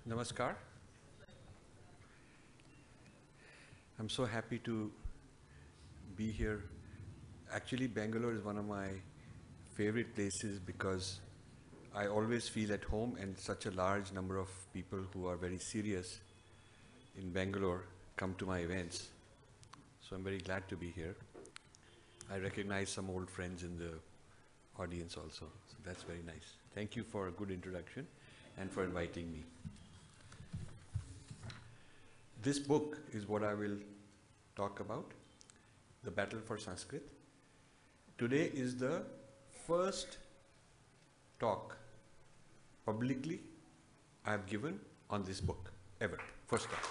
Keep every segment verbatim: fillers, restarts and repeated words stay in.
Namaskar. I'm so happy to be here. Actually, Bangalore is one of my favorite places because I always feel at home, and such a large number of people who are very serious in Bangalore come to my events. So I'm very glad to be here. I recognize some old friends in the audience also, so that's very nice. Thank you for a good introduction and for inviting me. This book is what I will talk about, The Battle for Sanskrit. Today is the first talk publicly I have given on this book, ever. First talk.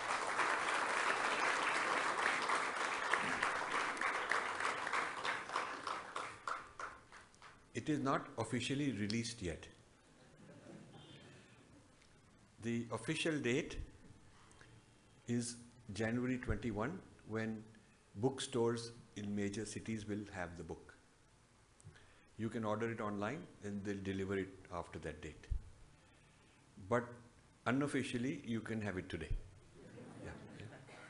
It is not officially released yet. The official date is January twenty-first, when bookstores in major cities will have the book. You can order it online and they'll deliver it after that date. But unofficially, you can have it today. Yeah, yeah.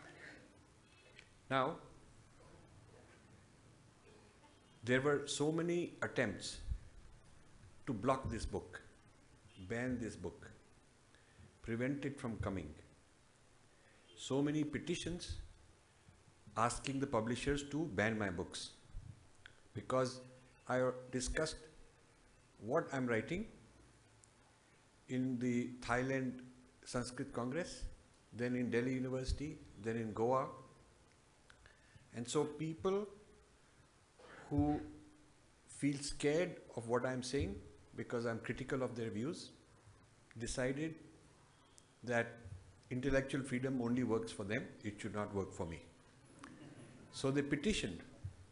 Now, there were so many attempts to block this book, ban this book, prevent it from coming. So many petitions asking the publishers to ban my books, because I discussed what I'm writing in the Thailand Sanskrit Congress, then in Delhi University, then in Goa. And so people who feel scared of what I'm saying because I'm critical of their views decided that intellectual freedom only works for them, it should not work for me. So they petitioned,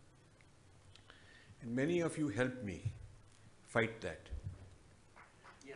and many of you helped me fight that. Yes.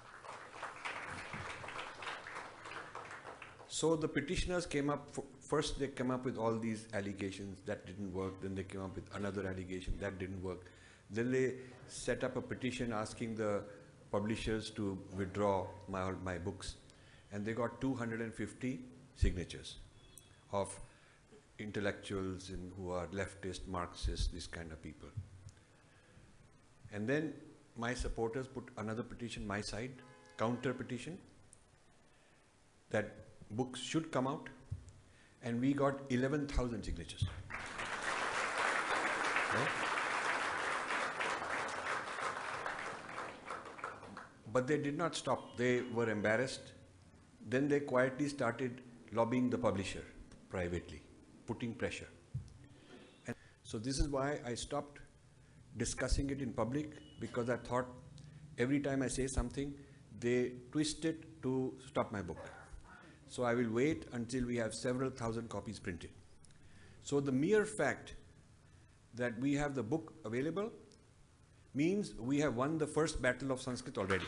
So the petitioners came up, first they came up with all these allegations, that didn't work, then they came up with another allegation, that didn't work. Then they set up a petition asking the publishers to withdraw my, my books. And they got two hundred fifty signatures of intellectuals in, who are leftist, Marxist, this kind of people. And then my supporters put another petition, my side, counter petition, that books should come out, and we got eleven thousand signatures. Right? But they did not stop. They were embarrassed. Then they quietly started lobbying the publisher privately, putting pressure. And so this is why I stopped discussing it in public, because I thought every time I say something, they twist it to stop my book. So I will wait until we have several thousand copies printed. So the mere fact that we have the book available means we have won the first battle of Sanskrit already.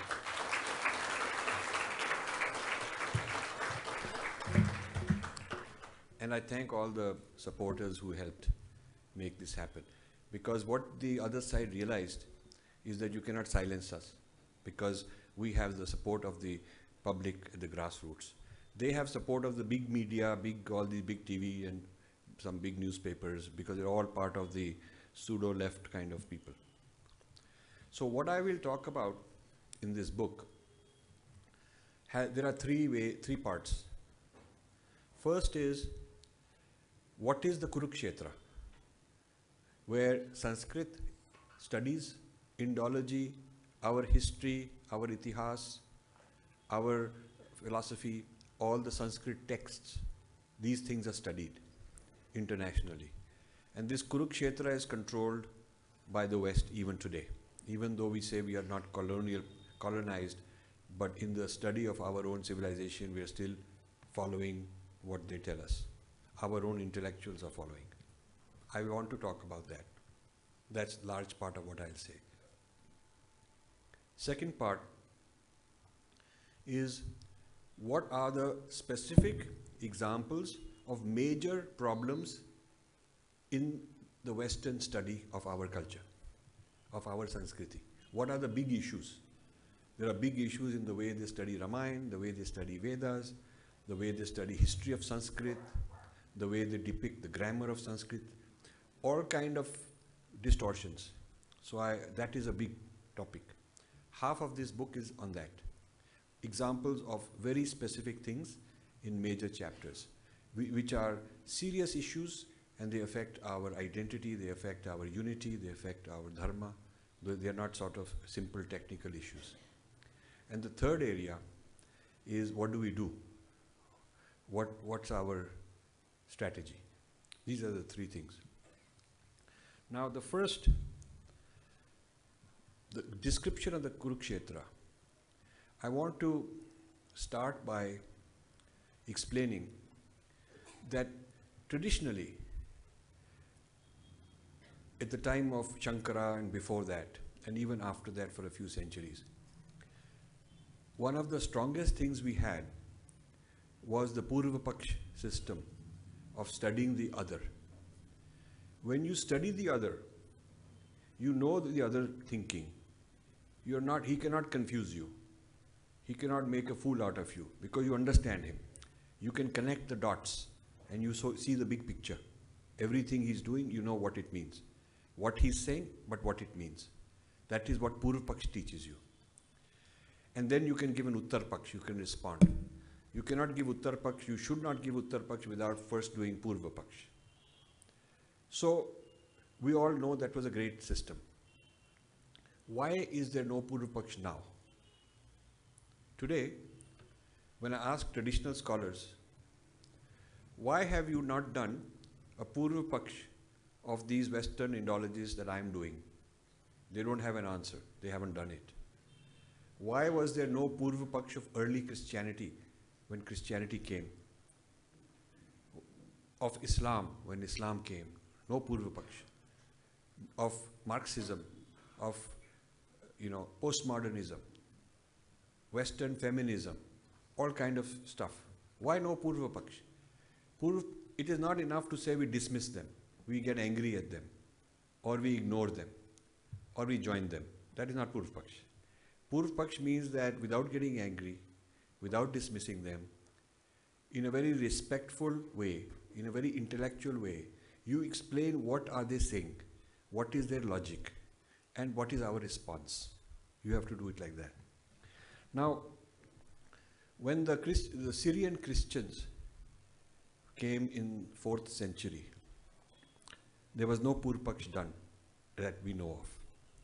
And I thank all the supporters who helped make this happen. Because what the other side realized is that you cannot silence us, because we have the support of the public at the grassroots. They have support of the big media, big all the big T V and some big newspapers, because they're all part of the pseudo-left kind of people. So what I will talk about in this book, there are three way, three parts. First is, what is the Kurukshetra, where Sanskrit studies, Indology, our history, our itihas, our philosophy, all the Sanskrit texts, these things are studied internationally. And this Kurukshetra is controlled by the West even today. Even though we say we are not colonial, colonized, but in the study of our own civilization, we are still following what they tell us. Our own intellectuals are following. I want to talk about that. That's a large part of what I'll say. Second part is, what are the specific examples of major problems in the Western study of our culture, of our Sanskriti? What are the big issues There are big issues in the way they study Ramayana, the way they study Vedas, the way they study history of Sanskrit, the way they depict the grammar of Sanskrit, all kind of distortions. So I, that is a big topic. Half of this book is on that. Examples of very specific things in major chapters, which are serious issues, and they affect our identity, they affect our unity, they affect our dharma. They are not sort of simple technical issues. And the third area is, what do we do? What, what's our strategy? These are the three things. Now the first, the description of the Kurukshetra. I want to start by explaining that traditionally, at the time of Shankara and before that, and even after that for a few centuries, one of the strongest things we had was the Purvapaksh system of studying the other. When you study the other, you know the other thinking. You're not, he cannot confuse you. He cannot make a fool out of you because you understand him. You can connect the dots and you so see the big picture. Everything he's doing, you know what it means. What he's saying, but what it means. That is what Purvapaksh teaches you. And then you can give an Uttar Paksh, you can respond. You cannot give Uttar Paksh, you should not give Uttar Paksh without first doing Purva Paksh. So, we all know that was a great system. Why is there no Purva Paksh now? Today, when I ask traditional scholars, why have you not done a Purva Paksh of these Western Indologies that I am doing? They don't have an answer. They haven't done it. Why was there no Purva Paksh of early Christianity when Christianity came? Of Islam when Islam came? No Purva Paksh. Of Marxism, of you know, postmodernism, Western feminism, all kind of stuff. Why no Purva Paksh? Purv, it is not enough to say we dismiss them. We get angry at them, or we ignore them, or we join them. That is not Purva Paksh. Purva Paksh means that without getting angry, without dismissing them, in a very respectful way, in a very intellectual way, you explain what are they saying, what is their logic, and what is our response. You have to do it like that. Now, when the, Christ, the Syrian Christians came in fourth century, there was no Purva Paksh done that we know of.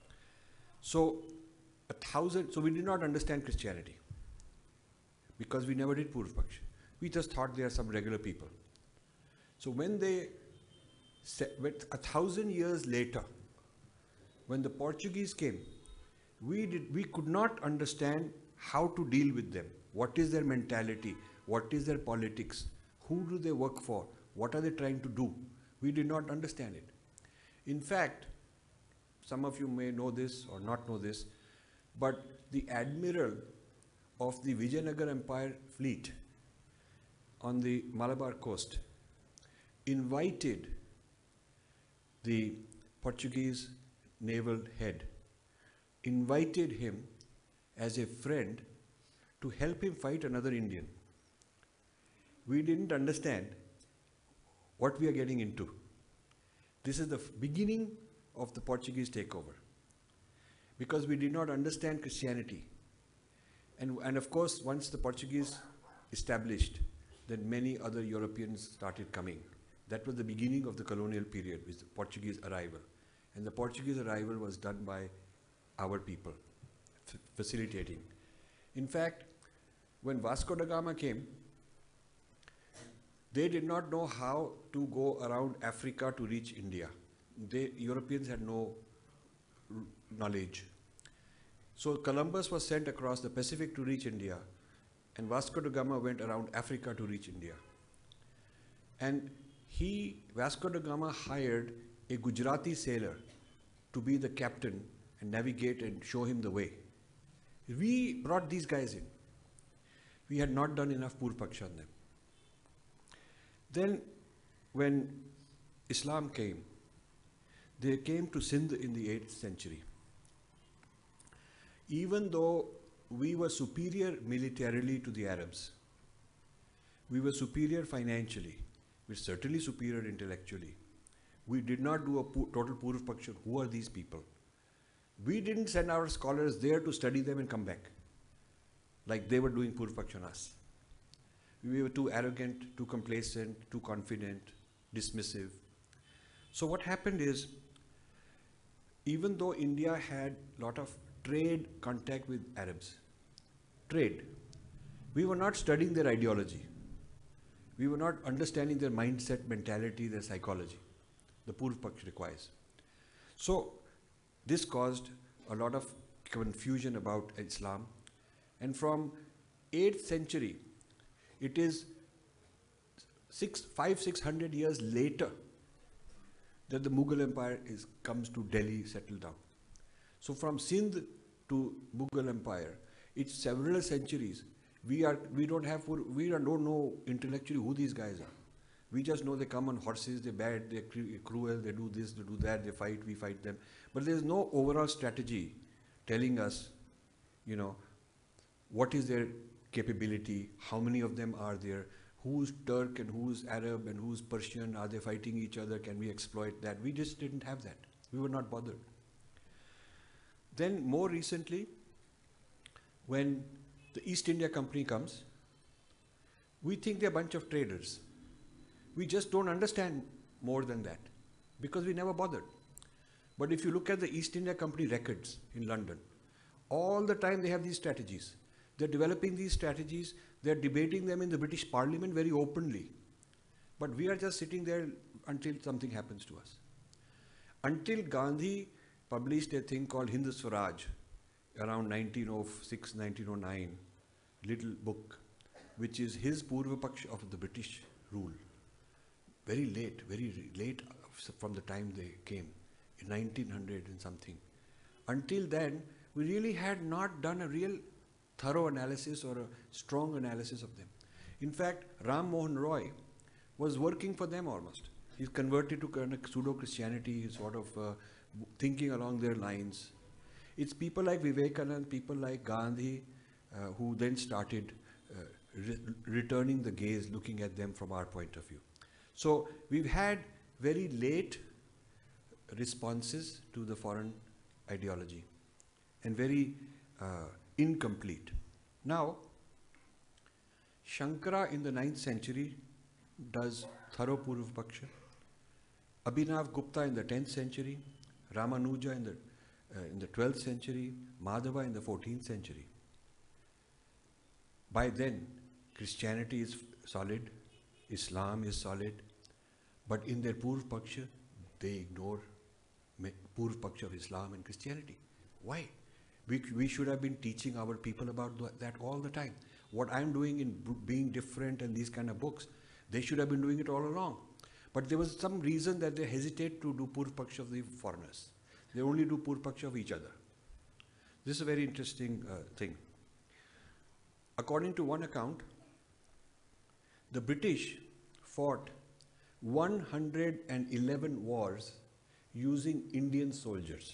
So, a thousand, so we did not understand Christianity because we never did Purva Paksh. We just thought they are some regular people. So when they, a thousand years later, when the Portuguese came, we did, we could not understand how to deal with them. What is their mentality? What is their politics? Who do they work for? What are they trying to do? We did not understand it. In fact, some of you may know this or not know this, but the admiral of the Vijayanagar Empire fleet on the Malabar coast invited the Portuguese naval head, invited him as a friend to help him fight another Indian. We didn't understand what we are getting into. This is the beginning of the Portuguese takeover, because we did not understand Christianity. And, and of course, once the Portuguese established, then many other Europeans started coming. That was the beginning of the colonial period, with the Portuguese arrival. And the Portuguese arrival was done by our people, facilitating. In fact, when Vasco da Gama came, they did not know how to go around Africa to reach India. They, Europeans had no knowledge. So Columbus was sent across the Pacific to reach India, and Vasco da Gama went around Africa to reach India. And he, Vasco da Gama, hired a Gujarati sailor to be the captain and navigate and show him the way. We brought these guys in. We had not done enough Purva Paksh on them. Then, when Islam came, they came to Sindh in the eighth century. Even though we were superior militarily to the Arabs. We were superior financially. We were certainly superior intellectually. We did not do a pu- total Purv Paksha. Who are these people? We didn't send our scholars there to study them and come back, like they were doing Purv Paksha on us. We were too arrogant, too complacent, too confident, dismissive. So what happened is, even though India had a lot of trade contact with Arabs, trade, we were not studying their ideology. We were not understanding their mindset, mentality, their psychology. The Purv Paksha requires. So this caused a lot of confusion about Islam. And from eighth century, it is six, five, six hundred years later that the Mughal Empire is, comes to Delhi, settled down. So from Sindh to Mughal Empire, it's several centuries. We are we don't have we don't know intellectually who these guys are. We just know they come on horses, they're bad, they're cruel, they do this, they do that, they fight, we fight them. But there's no overall strategy telling us, you know, what is their capability, how many of them are there, who's Turk and who's Arab and who's Persian, are they fighting each other, can we exploit that? We just didn't have that. We were not bothered. Then more recently, when the East India Company comes, we think they're a bunch of traders. We just don't understand more than that because we never bothered. But if you look at the East India Company records in London, all the time they have these strategies. They're developing these strategies, they're debating them in the British Parliament very openly. But we are just sitting there until something happens to us. Until Gandhi published a thing called Hind Swaraj around nineteen oh six, nineteen oh nine, little book, which is his Purva Paksha of the British rule. Very late, very late from the time they came, in nineteen hundred and something. Until then, we really had not done a real thorough analysis or a strong analysis of them. In fact, Ram Mohan Roy was working for them almost. He's converted to kind of pseudo-Christianity, sort of uh, thinking along their lines. It's people like Vivekanand, people like Gandhi, uh, who then started uh, re returning the gaze, looking at them from our point of view. So we've had very late responses to the foreign ideology and very uh, incomplete. Now, Shankara in the ninth century does thorough Purva Paksha. Abhinav Gupta in the tenth century, Ramanuja in the, uh, in the twelfth century, Madhava in the fourteenth century. By then, Christianity is solid, Islam is solid, but in their Purva Paksha, they ignore Purva Paksha of Islam and Christianity. Why? We, we should have been teaching our people about that all the time. What I'm doing in being different and these kind of books, they should have been doing it all along. But there was some reason that they hesitate to do Purva Paksha of the foreigners. They only do Purva Paksha of each other. This is a very interesting uh, thing. According to one account, the British fought one hundred eleven wars using Indian soldiers.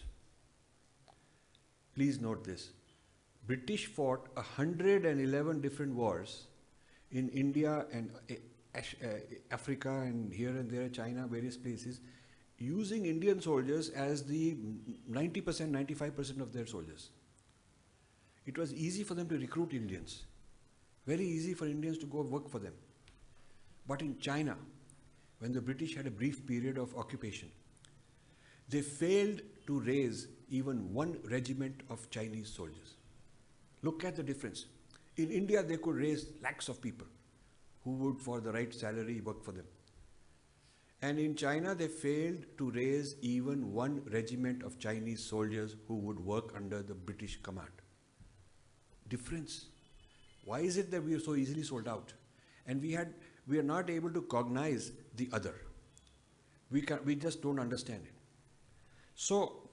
Please note this. British fought one hundred eleven different wars in India and uh, uh, Africa and here and there, China, various places, using Indian soldiers as the ninety percent, ninety-five percent of their soldiers. It was easy for them to recruit Indians. Very easy for Indians to go work for them. But in China, when the British had a brief period of occupation, they failed to raise even one regiment of Chinese soldiers. Look at the difference. In India, they could raise lakhs of people who would, for the right salary, work for them. And in China, they failed to raise even one regiment of Chinese soldiers who would work under the British command. Difference. Why is it that we are so easily sold out? And we had, we are not able to cognize the other. We, can, we just don't understand it. So,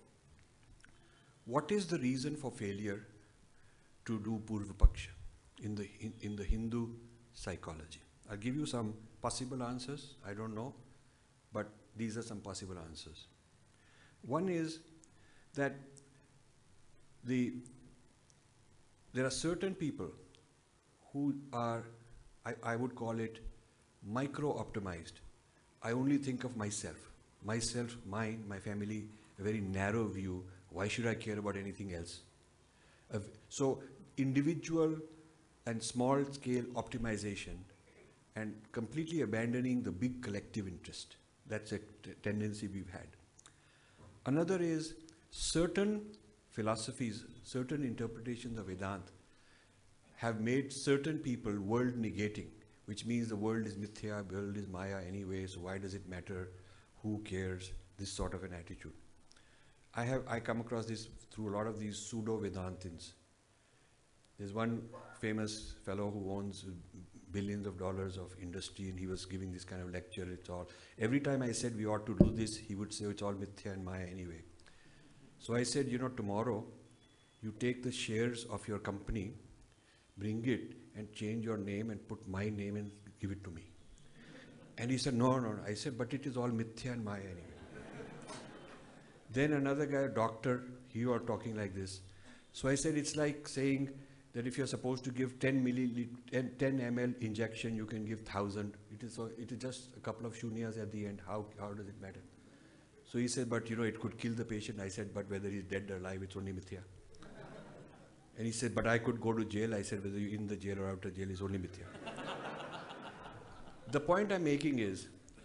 what is the reason for failure to do Purva Paksha in the, in, in the Hindu psychology? I'll give you some possible answers. I don't know, but these are some possible answers. One is that the there are certain people who are, I, I would call it micro-optimized. I only think of myself. Myself, mine, my family, a very narrow view. Why should I care about anything else? Uh, so individual and small scale optimization and completely abandoning the big collective interest. That's a t- tendency we've had. Another is certain philosophies, certain interpretations of Vedanta have made certain people world negating, which means the world is mithya, the world is maya anyway, so why does it matter? Who cares? This sort of an attitude. I have I come across this through a lot of these pseudo-Vedantins. There's one famous fellow who owns billions of dollars of industry, and he was giving this kind of lecture. It's all, every time I said we ought to do this, he would say it's all mithya and maya anyway. So I said, you know, tomorrow you take the shares of your company, bring it and change your name and put my name and give it to me. And he said, no, no, no. I said, but it is all mithya and maya anyway. Then another guy, a doctor, he was talking like this. So I said, it's like saying that if you're supposed to give ten milliliter, ten milliliter injection, you can give one thousand. It is, so, it is just a couple of shunyas at the end. How, how does it matter? So he said, but you know, it could kill the patient. I said, but whether he's dead or alive, it's only mithya. And he said, but I could go to jail. I said, whether you're in the jail or out of jail is only mithya. The point I'm making is,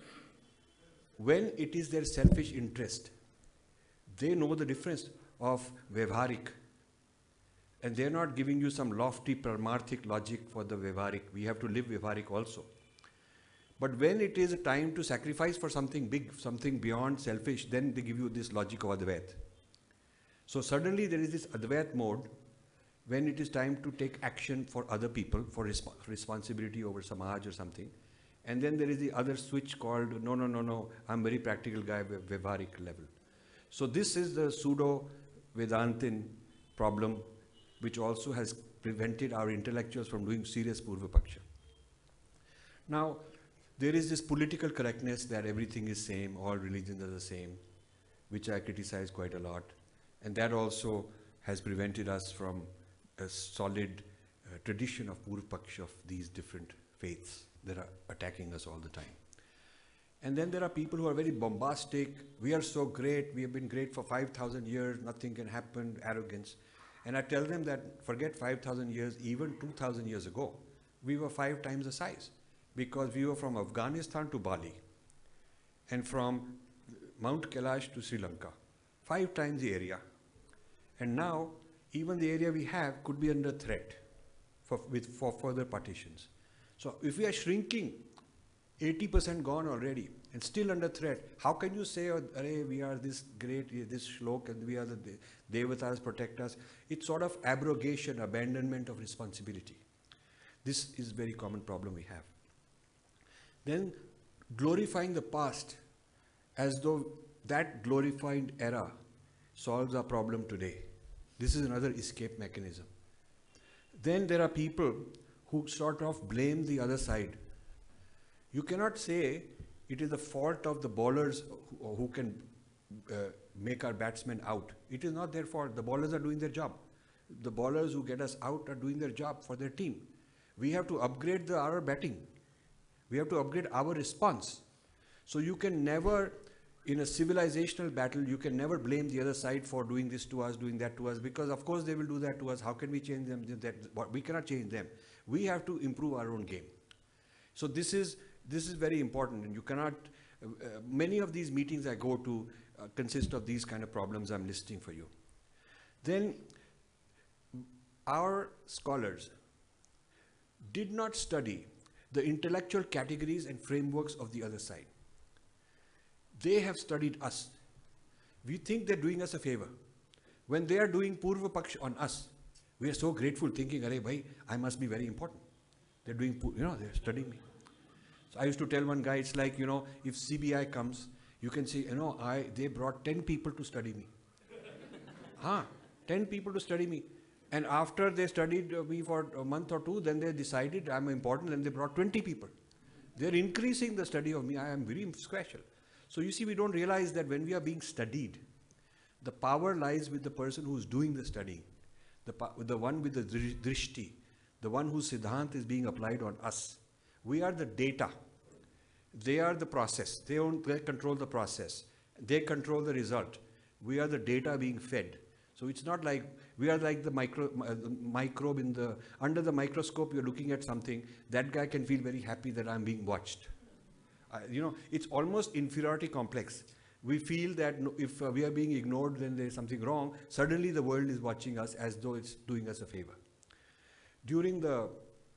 when it is their selfish interest, they know the difference of vyavharik. And they're not giving you some lofty paramarthic logic for the vyavharik. We have to live vyavharik also. But when it is a time to sacrifice for something big, something beyond selfish, then they give you this logic of Advait. So suddenly there is this Advait mode when it is time to take action for other people, for resp- responsibility over Samaj or something. And then there is the other switch called, no, no, no, no, I'm very practical guy, vyavharik level. So this is the pseudo-Vedantin problem, which also has prevented our intellectuals from doing serious Purva Paksha. Now, there is this political correctness that everything is same, all religions are the same, which I criticize quite a lot. And that also has prevented us from a solid uh, tradition of Purva Paksha of these different faiths that are attacking us all the time. And then there are people who are very bombastic. We are so great. We have been great for five thousand years. Nothing can happen. Arrogance. And I tell them that forget five thousand years, even two thousand years ago, we were five times the size. Because we were from Afghanistan to Bali. And from Mount Kailash to Sri Lanka. Five times the area. And now, even the area we have could be under threat for, with, for further partitions. So if we are shrinking, eighty percent gone already, and still under threat, how can you say, oh, we are this great, this shlok, and we are the devatas protect us? It's sort of abrogation, abandonment of responsibility. This is a very common problem we have. Then glorifying the past as though that glorified era solves our problem today. This is another escape mechanism. Then there are people who sort of blame the other side. You cannot say it is the fault of the bowlers who, who can uh, make our batsmen out. It is not their fault. The bowlers are doing their job. The bowlers who get us out are doing their job for their team. We have to upgrade the, our batting. We have to upgrade our response. So you can never, in a civilizational battle, you can never blame the other side for doing this to us, doing that to us, because of course they will do that to us. How can we change them? That, we cannot change them. We have to improve our own game. So this is, this is very important, and you cannot, uh, uh, many of these meetings I go to uh, consist of these kind of problems I'm listing for you. Then our scholars did not study the intellectual categories and frameworks of the other side. They have studied us. We think they're doing us a favor. When they are doing Purva Paksha on us, we are so grateful, thinking, "Arey bhai, I must be very important." They're doing, you know, they're studying me. So I used to tell one guy, it's like, you know, if C B I comes, you can say, you know, I they brought ten people to study me. Huh? ten people to study me. And after they studied me for a month or two, then they decided I'm important, and they brought twenty people. They're increasing the study of me. I am very special. So you see, we don't realize that when we are being studied, the power lies with the person who's doing the studying. the, pa- the one with the dri- drishti, the one whose siddhant is being applied on us. We are the data. They are the process. They, own, they control the process. They control the result. We are the data being fed. So it's not like we are like the micro, uh, the microbe in the, under the microscope, you're looking at something, that guy can feel very happy that I'm being watched. Uh, you know, it's almost inferiority complex. We feel that no, if uh, we are being ignored, then there's something wrong. Suddenly the world is watching us as though it's doing us a favor. During the,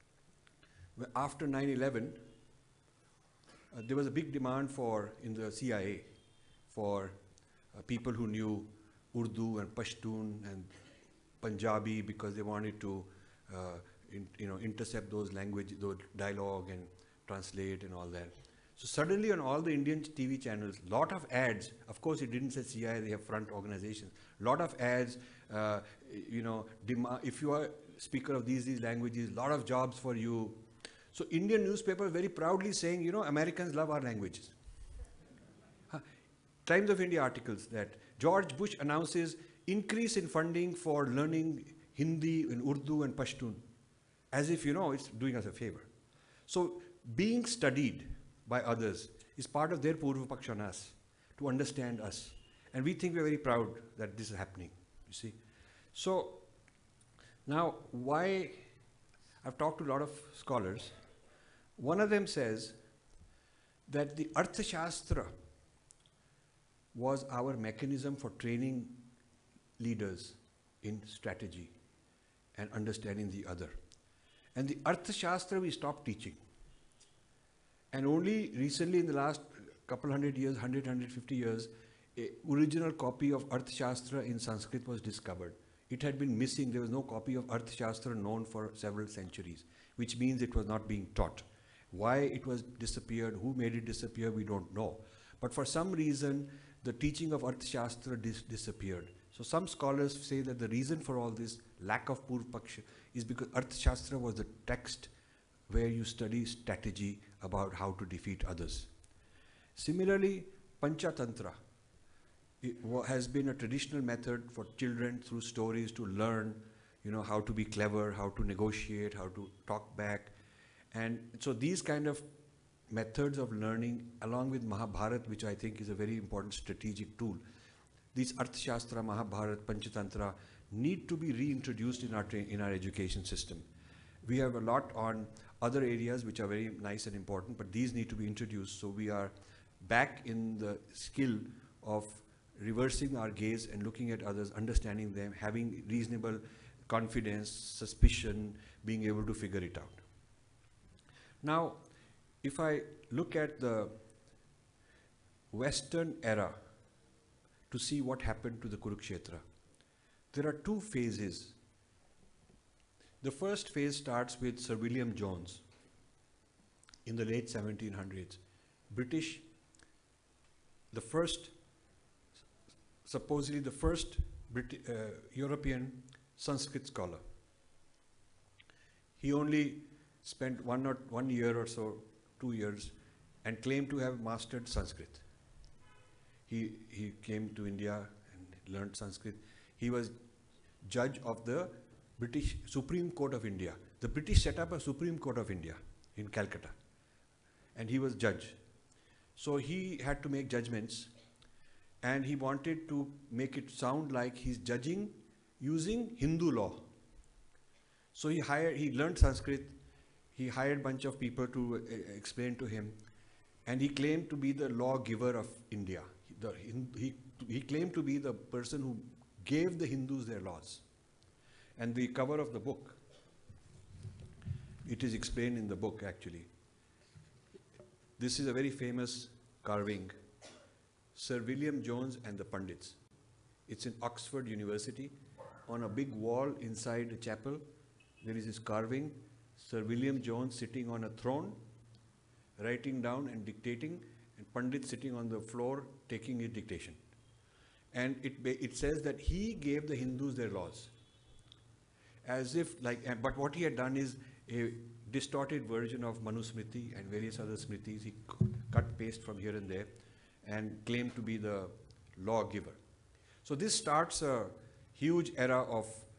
after nine eleven, uh, there was a big demand for, in the C I A, for uh, people who knew Urdu and Pashtun and Punjabi, because they wanted to, uh, in, you know, intercept those language, those dialogue and translate and all that. So suddenly on all the Indian T V channels, lot of ads, of course it didn't say C I A, they have front organizations, lot of ads, uh, you know, if you are speaker of these, these languages, lot of jobs for you. So Indian newspaper very proudly saying, you know, Americans love our languages. Huh. Times of India articles that George Bush announces increase in funding for learning Hindi and Urdu and Pashtun, as if, you know, it's doing us a favor. So being studied by others is part of their Purva Paksha on us, to understand us. And we think we're very proud that this is happening, you see. So now why, I've talked to a lot of scholars. One of them says that the Arthashastra was our mechanism for training leaders in strategy and understanding the other. And the Arthashastra we stopped teaching. And only recently in the last couple hundred years, one hundred, one hundred fifty years, a original copy of Arthashastra in Sanskrit was discovered. It had been missing. There was no copy of Arthashastra known for several centuries, which means it was not being taught. Why it was disappeared, who made it disappear, we don't know. But for some reason, the teaching of Arthashastra dis disappeared. So some scholars say that the reason for all this lack of Purva Paksha is because Arthashastra was the text where you study strategy about how to defeat others. Similarly, Panchatantra it has been a traditional method for children through stories to learn, you know, how to be clever, how to negotiate, how to talk back. And so these kind of methods of learning, along with Mahabharata, which I think is a very important strategic tool, these Arthashastra, Mahabharata, Panchatantra need to be reintroduced in our, in our education system. We have a lot on other areas which are very nice and important, but these need to be introduced, so we are back in the skill of reversing our gaze and looking at others, understanding them, having reasonable confidence, suspicion, being able to figure it out. Now, if I look at the Western era to see what happened to the Kurukshetra, there are two phases. The first phase starts with Sir William Jones in the late seventeen hundreds. British, the first, supposedly the first Brit uh, European Sanskrit scholar. He only spent one or one year or so, two years, and claimed to have mastered Sanskrit. He, he came to India and learned Sanskrit. He was judge of the British Supreme Court of India. The British set up a Supreme Court of India in Calcutta, and he was judge. So he had to make judgments, and he wanted to make it sound like he's judging using Hindu law. So he hired, he learned Sanskrit, he hired a bunch of people to uh, explain to him, and he claimed to be the lawgiver of India. He, the, he, he claimed to be the person who gave the Hindus their laws. And the cover of the book, it is explained in the book actually. This is a very famous carving, Sir William Jones and the Pandits. It's in Oxford University. On a big wall inside a chapel, there is this carving, Sir William Jones sitting on a throne, writing down and dictating, and Pandit sitting on the floor taking his dictation. And it, it says that he gave the Hindus their laws. As if like, but what he had done is a distorted version of Manusmriti and various other smritis. He cut paste from here and there and claimed to be the lawgiver. So this starts a huge era of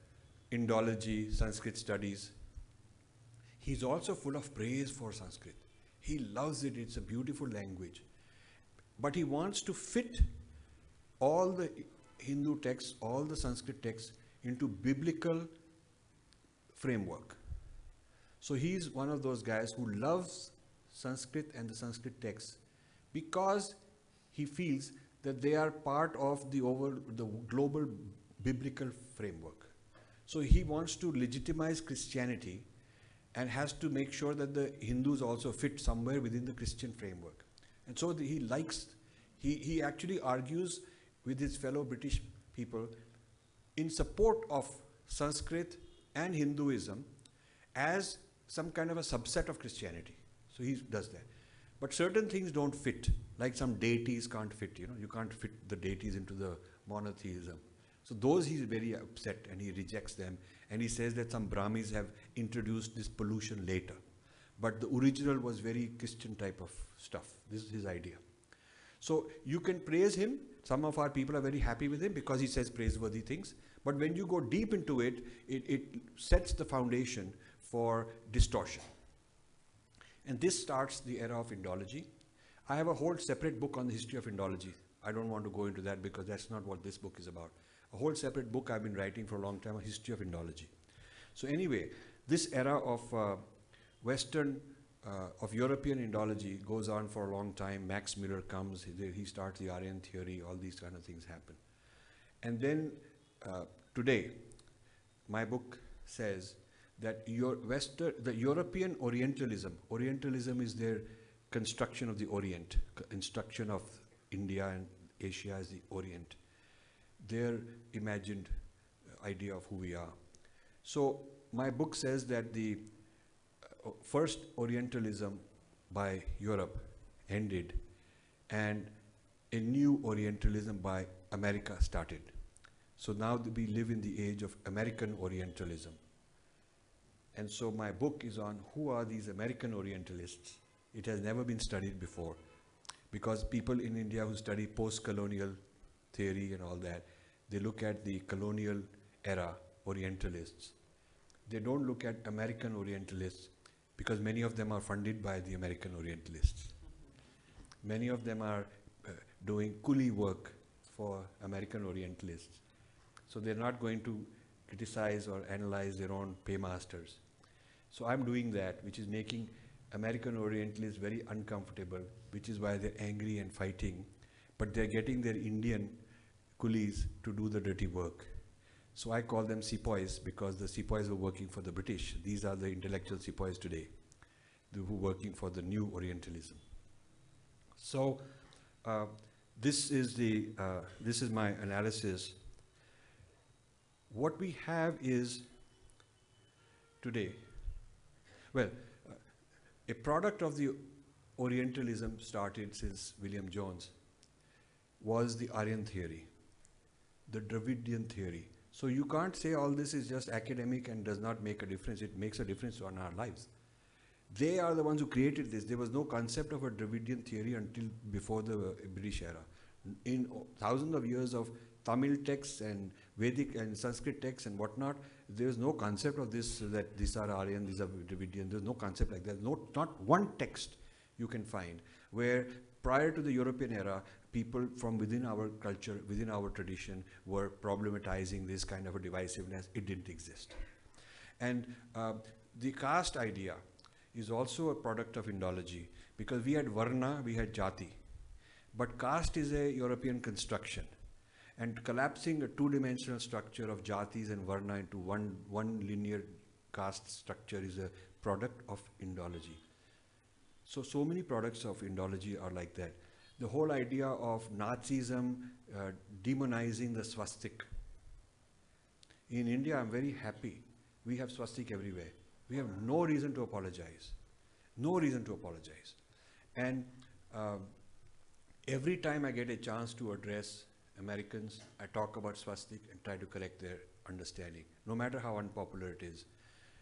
Indology, Sanskrit studies. He's also full of praise for Sanskrit. He loves it, it's a beautiful language. But he wants to fit all the Hindu texts, all the Sanskrit texts into biblical framework. So he's one of those guys who loves Sanskrit and the Sanskrit texts because he feels that they are part of the over the global biblical framework. So he wants to legitimize Christianity and has to make sure that the Hindus also fit somewhere within the Christian framework. And so the, he likes, he, he actually argues with his fellow British people in support of Sanskrit and Hinduism as some kind of a subset of Christianity. So he does that. But certain things don't fit, like some deities can't fit, you know, you can't fit the deities into the monotheism. So those he's very upset and he rejects them, and he says that some Brahmins have introduced this pollution later. But the original was very Christian type of stuff. This is his idea. So you can praise him. Some of our people are very happy with him because he says praiseworthy things. But when you go deep into it, it, it sets the foundation for distortion. And this starts the era of Indology. I have a whole separate book on the history of Indology. I don't want to go into that because that's not what this book is about. A whole separate book I've been writing for a long time, a history of Indology. So anyway, this era of uh, Western, uh, of European Indology goes on for a long time. Max Muller comes, he, he starts the Aryan theory, all these kind of things happen. And then uh, today, my book says that your Western, the European Orientalism, Orientalism is their construction of the Orient, construction of India and Asia as the Orient, their imagined idea of who we are. So my book says that the uh, first Orientalism by Europe ended and a new Orientalism by America started. So now we live in the age of American Orientalism. And so my book is on who are these American Orientalists. It has never been studied before because people in India who study post-colonial theory and all that, they look at the colonial era Orientalists. They don't look at American Orientalists because many of them are funded by the American Orientalists. Many of them are uh, doing coolie work for American Orientalists. So they're not going to criticize or analyze their own paymasters. So I'm doing that, which is making American Orientalists very uncomfortable, which is why they're angry and fighting, but they're getting their Indian coolies to do the dirty work. So I call them sepoys because the sepoys were working for the British. These are the intellectual sepoys today, the, who are working for the new Orientalism. So uh, this is the uh, this is my analysis. What we have is today, well, uh, a product of the Orientalism started since William Jones was the Aryan theory, the Dravidian theory. So you can't say all this is just academic and does not make a difference. It makes a difference on our lives. They are the ones who created this. There was no concept of a Dravidian theory until before the uh, British era. In uh, thousands of years of Tamil texts and Vedic and Sanskrit texts and whatnot, there is no concept of this, that these are Aryan, these are Dravidian. There's no concept like that. No, not one text you can find where prior to the European era, people from within our culture, within our tradition, were problematizing this kind of a divisiveness. It didn't exist. And uh, the caste idea is also a product of Indology because we had Varna, we had Jati. But caste is a European construction. And collapsing a two-dimensional structure of Jatis and Varna into one, one linear caste structure is a product of Indology. So, so many products of Indology are like that. The whole idea of Nazism uh, demonizing the swastik. In India, I'm very happy. We have swastik everywhere. We have no reason to apologize. No reason to apologize. And um, every time I get a chance to address Americans, I talk about swastik and try to correct their understanding, no matter how unpopular it is.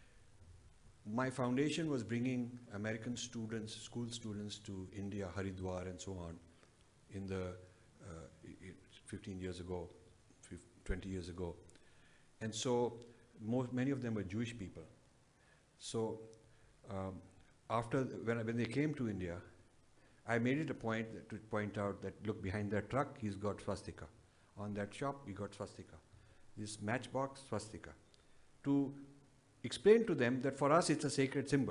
My foundation was bringing American students, school students to India, Haridwar and so on, in the uh, fifteen years ago, twenty years ago. And so most, many of them were Jewish people. So um, after, when, I, when they came to India, I made it a point to point out that, look, behind that truck, he's got swastika. On that shop, he got swastika. This matchbox, swastika. To explain to them that for us, it's a sacred symbol.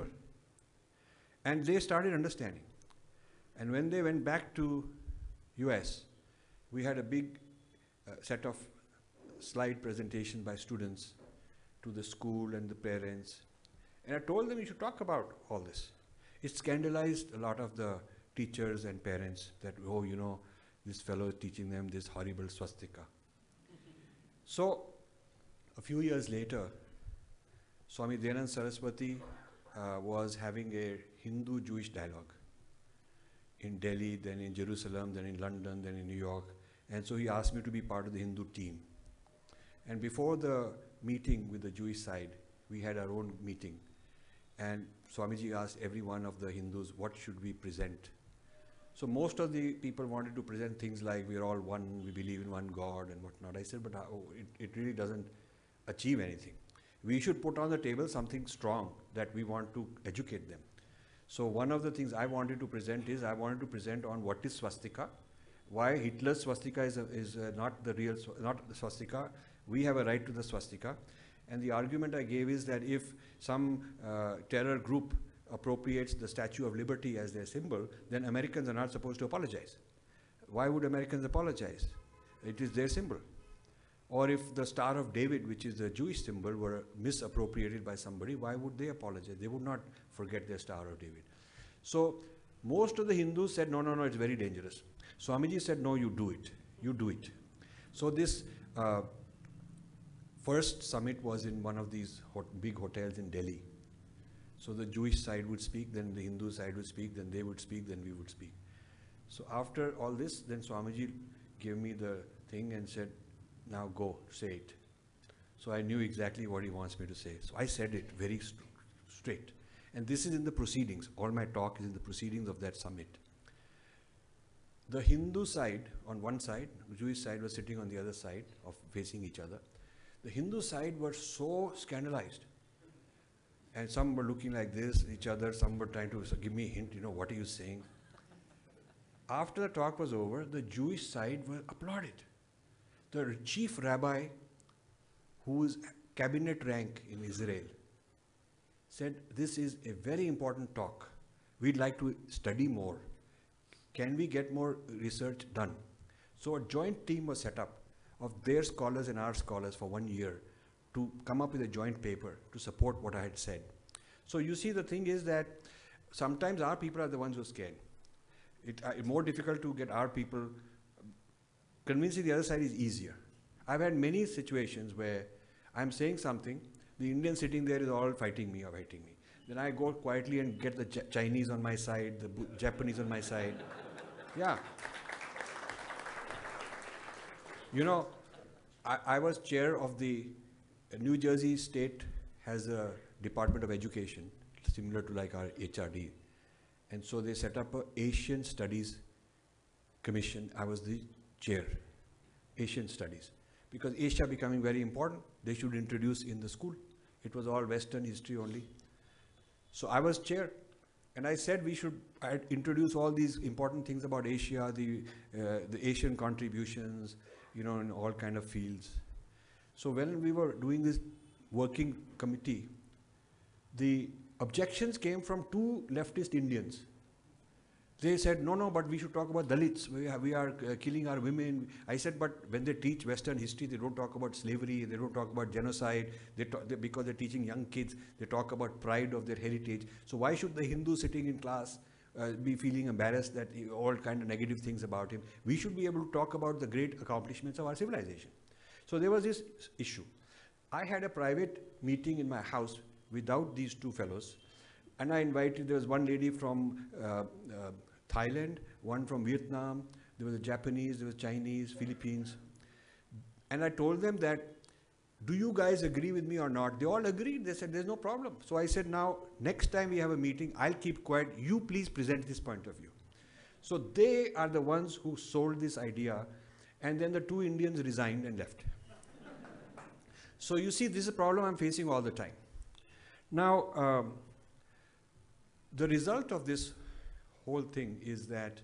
And they started understanding. And when they went back to U S, we had a big uh, set of slide presentations by students to the school and the parents. And I told them you should talk about all this. It scandalized a lot of the teachers and parents that, oh, you know, this fellow is teaching them this horrible swastika. So, a few years later, Swami Dayanand Saraswati uh, was having a Hindu-Jewish dialogue in Delhi, then in Jerusalem, then in London, then in New York. And so he asked me to be part of the Hindu team. And before the meeting with the Jewish side, we had our own meeting. And Swamiji asked every one of the Hindus, what should we present? So most of the people wanted to present things like, we're all one, we believe in one God and whatnot. I said, but uh, oh, it, it really doesn't achieve anything. We should put on the table something strong that we want to educate them. So one of the things I wanted to present is, I wanted to present on what is swastika, why Hitler's swastika is, a, is uh, not the real, not the swastika. We have a right to the swastika. And the argument I gave is that if some uh, terror group appropriates the Statue of Liberty as their symbol, then Americans are not supposed to apologize. Why would Americans apologize? It is their symbol. Or if the Star of David, which is the Jewish symbol, were misappropriated by somebody, why would they apologize? They would not forget their Star of David. So most of the Hindus said, no, no, no, it's very dangerous. Swamiji said, no, you do it. You do it. So this uh, first summit was in one of these hot big hotels in Delhi. So the Jewish side would speak, then the Hindu side would speak, then they would speak, then we would speak. So after all this, then Swamiji gave me the thing and said, now go, say it. So I knew exactly what he wants me to say. So I said it very st straight. And this is in the proceedings. All my talk is in the proceedings of that summit. The Hindu side on one side, the Jewish side was sitting on the other side of facing each other. The Hindu side were so scandalized. And some were looking like this, each other, some were trying to give me a hint, you know, what are you saying? After the talk was over, the Jewish side were applauded. The chief rabbi, whose cabinet rank in Israel, said, this is a very important talk. We'd like to study more. Can we get more research done? So a joint team was set up of their scholars and our scholars for one year to come up with a joint paper to support what I had said. So you see, the thing is that sometimes our people are the ones who are scared. It's uh, more difficult to get our people. Convincing the other side is easier. I've had many situations where I'm saying something, the Indian sitting there is all fighting me or fighting me. Then I go quietly and get the Ch Chinese on my side, the Japanese on my side. Yeah. You know, I, I was chair of the uh, New Jersey State has a Department of Education, similar to like our H R D. And so they set up an Asian Studies Commission. I was the chair, Asian Studies. Because Asia becoming very important, they should introduce in the school. It was all Western history only. So I was chair, and I said we should I'd introduce all these important things about Asia, the, uh, the Asian contributions, you know, in all kind of fields. So when we were doing this working committee, the objections came from two leftist Indians. They said, no, no, but we should talk about Dalits. We are, we are uh, killing our women. I said, but when they teach Western history, they don't talk about slavery, they don't talk about genocide, they talk, they, because they're teaching young kids, they talk about pride of their heritage. So why should the Hindu sitting in class uh, be feeling embarrassed that uh, all kind of negative things about him? We should be able to talk about the great accomplishments of our civilization. So there was this issue. I had a private meeting in my house without these two fellows. And I invited, there was one lady from uh, uh, Thailand, one from Vietnam, there was a Japanese, there was Chinese, Philippines. And I told them that, do you guys agree with me or not? They all agreed. They said, there's no problem. So I said, now, next time we have a meeting, I'll keep quiet. You please present this point of view. So they are the ones who sold this idea. And then the two Indians resigned and left. So you see, this is a problem I'm facing all the time. Now, um, the result of this whole thing is that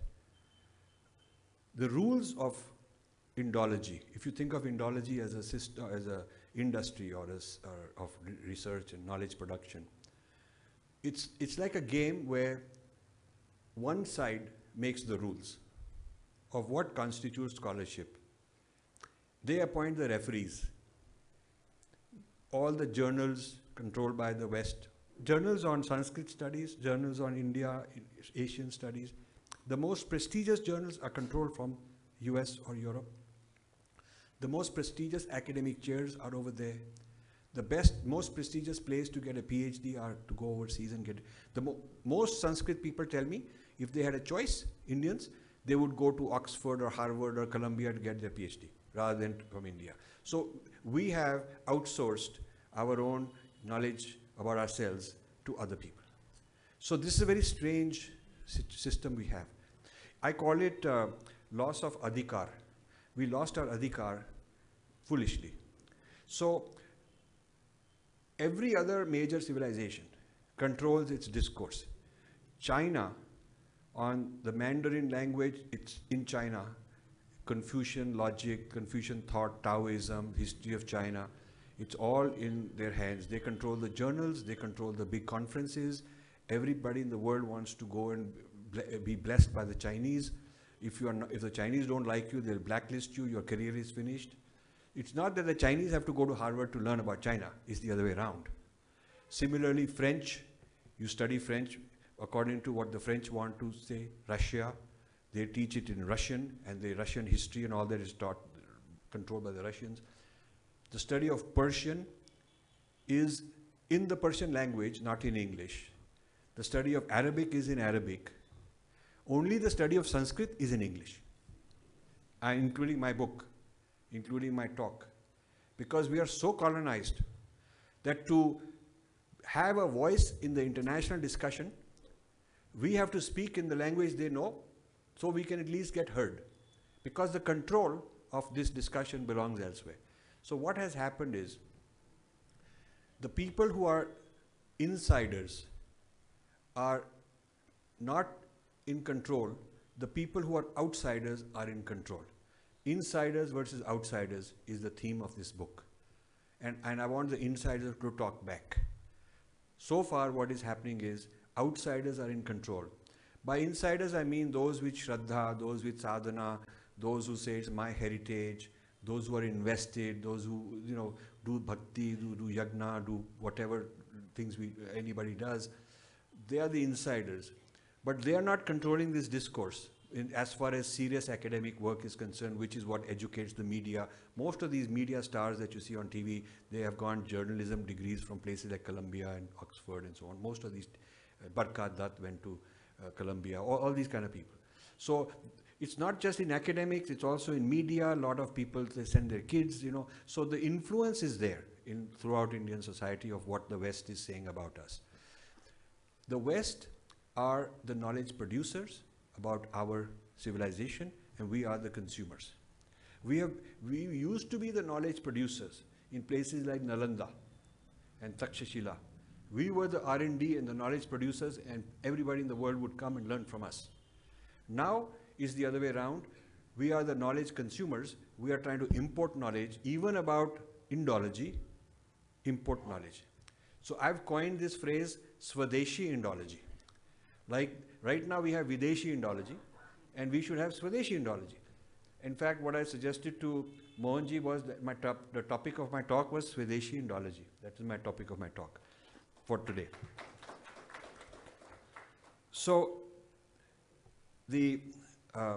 the rules of Indology, if you think of Indology as a system, as a industry or as or of re research and knowledge production, it's it's like a game where one side makes the rules of what constitutes scholarship. They appoint the referees. All the journals controlled by the West, journals on Sanskrit studies, journals on India, Asian studies, the most prestigious journals are controlled from U S or Europe. The most prestigious academic chairs are over there. The best, most prestigious place to get a PhD are to go overseas and get it. The mo most Sanskrit people tell me, if they had a choice, Indians, they would go to Oxford or Harvard or Columbia to get their PhD rather than from India. So we have outsourced our own knowledge about ourselves to other people. So this is a very strange system we have. I call it uh, loss of adhikar. We lost our adhikar foolishly. So every other major civilization controls its discourse. China, on the Mandarin language, it's in China, Confucian logic, Confucian thought, Taoism, history of China, it's all in their hands. They control the journals, they control the big conferences. Everybody in the world wants to go and be blessed by the Chinese. If, you are not, if the Chinese don't like you, they'll blacklist you, your career is finished. It's not that the Chinese have to go to Harvard to learn about China, it's the other way around. Similarly, French, you study French according to what the French want to say. Russia, they teach it in Russian, and the Russian history and all that is taught, controlled by the Russians. The study of Persian is in the Persian language, not in English. The study of Arabic is in Arabic. Only the study of Sanskrit is in English, uh, including my book, including my talk. Because we are so colonized that to have a voice in the international discussion, we have to speak in the language they know, so we can at least get heard. Because the control of this discussion belongs elsewhere. So what has happened is, the people who are insiders are not in control, the people who are outsiders are in control. Insiders versus outsiders is the theme of this book. And, and I want the insiders to talk back. So far what is happening is, outsiders are in control. By insiders I mean those with Shraddha, those with sadhana, those who say it's my heritage, those who are invested, those who you know do bhakti, do, do yagna, do whatever things we, anybody does. They are the insiders. But they are not controlling this discourse in, as far as serious academic work is concerned, which is what educates the media. Most of these media stars that you see on T V, they have gone journalism degrees from places like Columbia and Oxford and so on. Most of these, uh, Barkat Dutt went to uh, Columbia, all, all these kind of people. So it's not just in academics, it's also in media. A lot of people, they send their kids, you know. So the influence is there in throughout Indian society of what the West is saying about us. The West are the knowledge producers about our civilization, and we are the consumers. We have, we used to be the knowledge producers in places like Nalanda and Takshashila. We were the R and D and the knowledge producers, and everybody in the world would come and learn from us. Now it's the other way around. We are the knowledge consumers. We are trying to import knowledge, even about Indology, import knowledge. So I've coined this phrase, Swadeshi Indology. Like right now we have Videshi Indology, and we should have Swadeshi Indology. In fact, what I suggested to Mohanji was that my top, the topic of my talk was Swadeshi Indology. That is my topic of my talk for today. So the uh,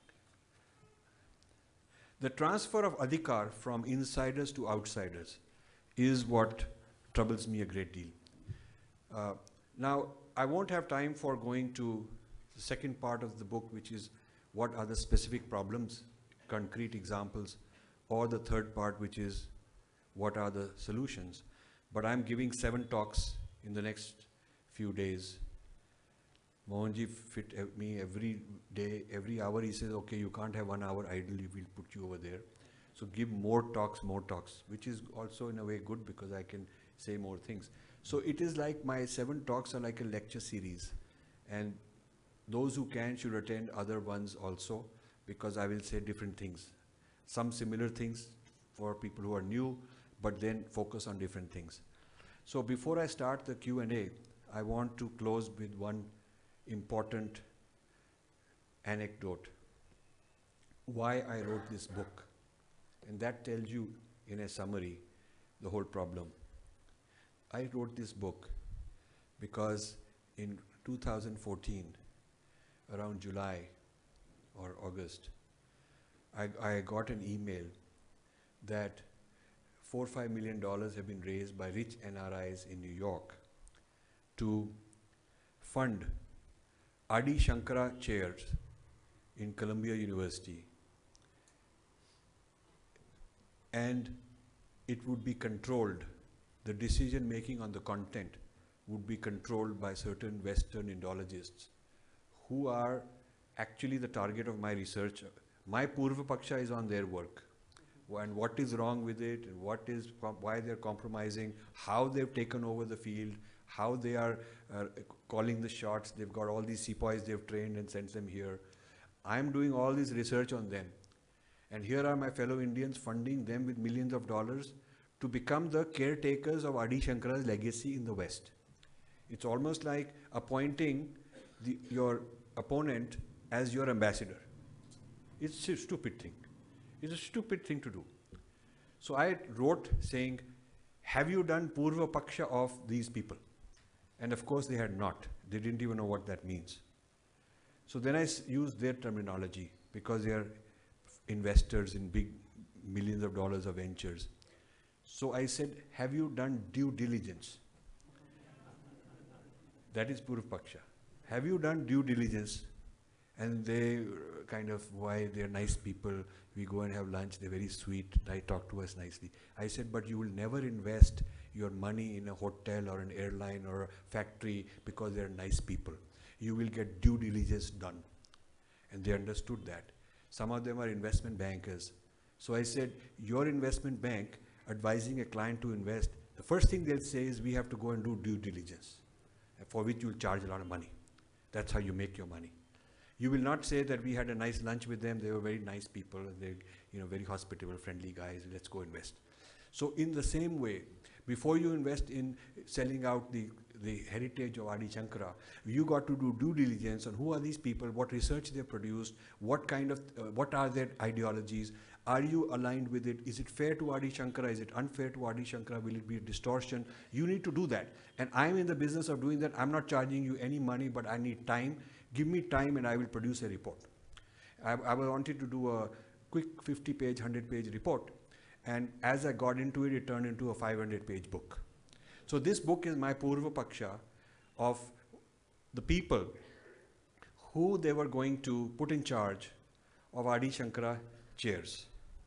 the transfer of adhikar from insiders to outsiders is what troubles me a great deal. Uh, now, I won't have time for going to the second part of the book, which is what are the specific problems, concrete examples, or the third part, which is what are the solutions. But I'm giving seven talks in the next few days. Mohanji fit ev me every day, every hour he says, okay, you can't have one hour idle, we'll put you over there. So give more talks, more talks, which is also in a way good because I can say more things. So it is like my seven talks are like a lecture series. And those who can should attend other ones also, because I will say different things. Some similar things for people who are new, but then focus on different things. So before I start the Q and A, I want to close with one important anecdote. Why I wrote this book. And that tells you in a summary the whole problem. I wrote this book because in two thousand fourteen, around July or August, I, I got an email that four or five million dollars have been raised by rich N R Is in New York to fund Adi Shankara chairs in Columbia University, and it would be controlled, the decision making on the content would be controlled by certain Western Indologists who are actually the target of my research. My Purva Paksha is on their work, and what is wrong with it, and what is, why they're compromising, how they've taken over the field, how they are uh, calling the shots. They've got all these sepoys they've trained and sent them here. I'm doing all this research on them. And here are my fellow Indians funding them with millions of dollars to become the caretakers of Adi Shankara's legacy in the West. It's almost like appointing the, your opponent as your ambassador. It's a stupid thing. It's a stupid thing to do. So I wrote saying, have you done Purva Paksha of these people? And of course they had not. They didn't even know what that means. So then I used their terminology because they are investors in big millions of dollars of ventures. So I said, have you done due diligence? That is Purva Paksha. Have you done due diligence? And they uh, kind of, why, they're nice people. We go and have lunch, they're very sweet, they talk to us nicely. I said, but you will never invest your money in a hotel or an airline or a factory because they're nice people. You will get due diligence done. And they understood that. Some of them are investment bankers. So I said, your investment bank advising a client to invest, the first thing they'll say is we have to go and do due diligence, for which you'll charge a lot of money. That's how you make your money. You will not say that we had a nice lunch with them, they were very nice people, and they're, you know, very hospitable, friendly guys, let's go invest. So in the same way, before you invest in selling out the, the heritage of Adi Shankara, you got to do due diligence on who are these people, what research they've produced, what kind of, uh, what are their ideologies, are you aligned with it, is it fair to Adi Shankara, is it unfair to Adi Shankara, will it be a distortion? You need to do that. And I'm in the business of doing that. I'm not charging you any money, but I need time. Give me time and I will produce a report. I, I wanted to do a quick fifty page, one hundred page report. And as I got into it, it turned into a five hundred page book. So this book is my Purva Paksha of the people who they were going to put in charge of Adi Shankara chairs.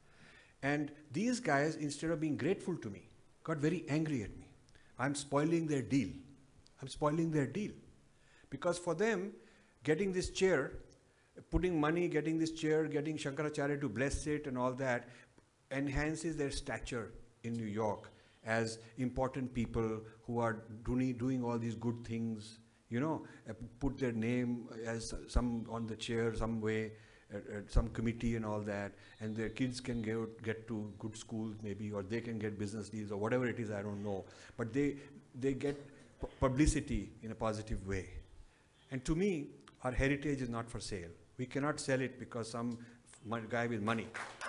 And these guys, instead of being grateful to me, got very angry at me. I'm spoiling their deal. I'm spoiling their deal. Because for them, getting this chair, putting money, getting this chair, getting Shankaracharya to bless it and all that, enhances their stature in New York as important people who are doing, doing all these good things, you know, uh, put their name as some on the chair some way, uh, uh, some committee and all that, and their kids can get, get to good schools maybe, or they can get business deals or whatever it is, I don't know. But they, they get pu publicity in a positive way. And to me, our heritage is not for sale. We cannot sell it because some guy with money.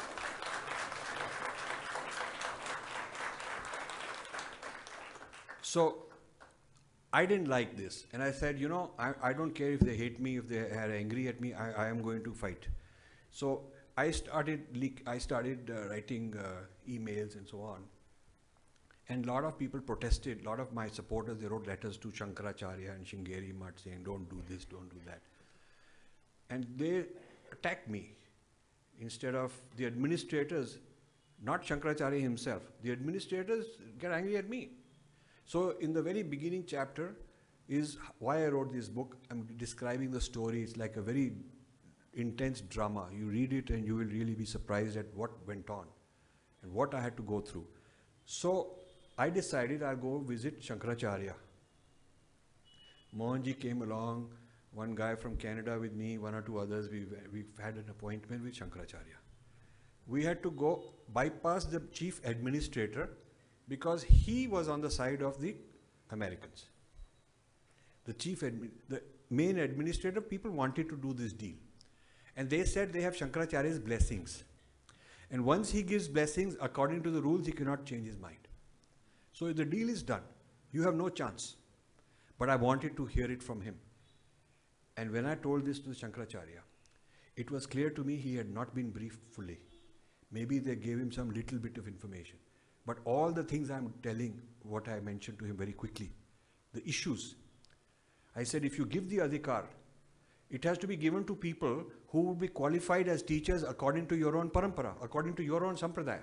So I didn't like this. And I said, you know, I, I don't care if they hate me, if they are angry at me, I, I am going to fight. So I started, leak, I started uh, writing uh, emails and so on. And a lot of people protested, a lot of my supporters, they wrote letters to Shankaracharya and Sringeri Mutt saying, don't do this, don't do that. And they attacked me instead of the administrators, not Shankaracharya himself. The administrators get angry at me. So in the very beginning chapter is why I wrote this book. I'm describing the story. It's like a very intense drama. You read it and you will really be surprised at what went on. and what I had to go through. So I decided I'll go visit Shankaracharya. Mohanji came along, one guy from Canada with me, one or two others. We, we had an appointment with Shankaracharya. We had to go bypass the chief administrator because he was on the side of the Americans. The chief, admi the main administrator, people wanted to do this deal. And they said they have Shankaracharya's blessings. And once he gives blessings, according to the rules, he cannot change his mind. So the deal is done. You have no chance. But I wanted to hear it from him. And when I told this to Shankaracharya, it was clear to me he had not been briefed fully. Maybe they gave him some little bit of information. But all the things I'm telling, what I mentioned to him very quickly, the issues, I said, if you give the adhikar, it has to be given to people who would be qualified as teachers according to your own parampara, according to your own sampradaya.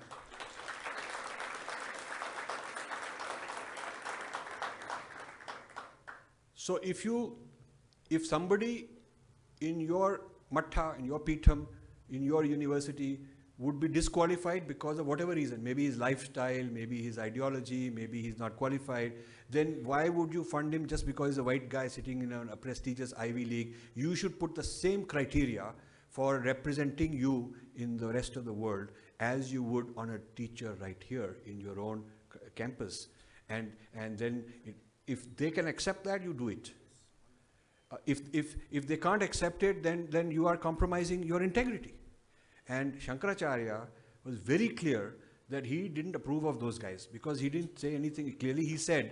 So if you, if somebody in your mattha, in your pitham, in your university would be disqualified because of whatever reason, maybe his lifestyle, maybe his ideology, maybe he's not qualified, then why would you fund him just because he's a white guy sitting in a, a prestigious Ivy League? You should put the same criteria for representing you in the rest of the world as you would on a teacher right here in your own campus. And, and then it, if they can accept that, you do it. Uh, if, if, if they can't accept it, then, then you are compromising your integrity. And Shankaracharya was very clear that he didn't approve of those guys because he didn't say anything clearly. He said,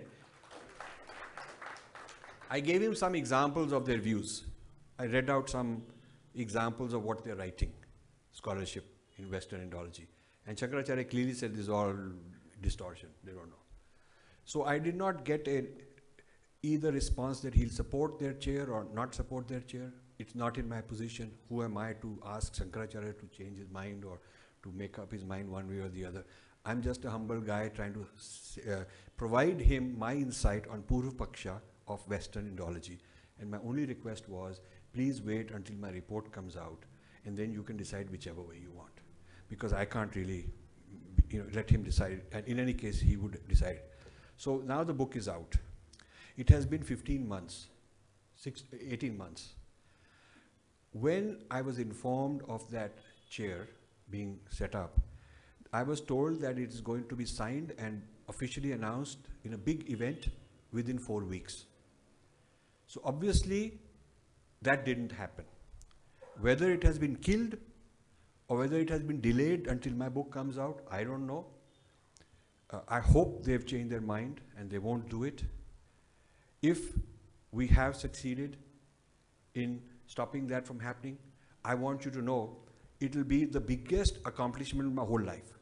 I gave him some examples of their views. I read out some examples of what they're writing, scholarship in Western Indology. And Shankaracharya clearly said this is all distortion, they don't know. So I did not get a, either response that he'll support their chair or not support their chair. It's not in my position. Who am I to ask Shankaracharya to change his mind or to make up his mind one way or the other? I'm just a humble guy trying to uh, provide him my insight on Purva Paksha of Western Indology. And my only request was, please wait until my report comes out and then you can decide whichever way you want. Because I can't really you know, let him decide. And in any case, he would decide. So now the book is out. It has been fifteen months, six, eighteen months. When I was informed of that chair being set up, I was told that it is going to be signed and officially announced in a big event within four weeks. So obviously, that didn't happen. Whether it has been killed or whether it has been delayed until my book comes out, I don't know. Uh, I hope they've changed their mind and they won't do it. If we have succeeded in stopping that from happening, I want you to know it will be the biggest accomplishment of my whole life.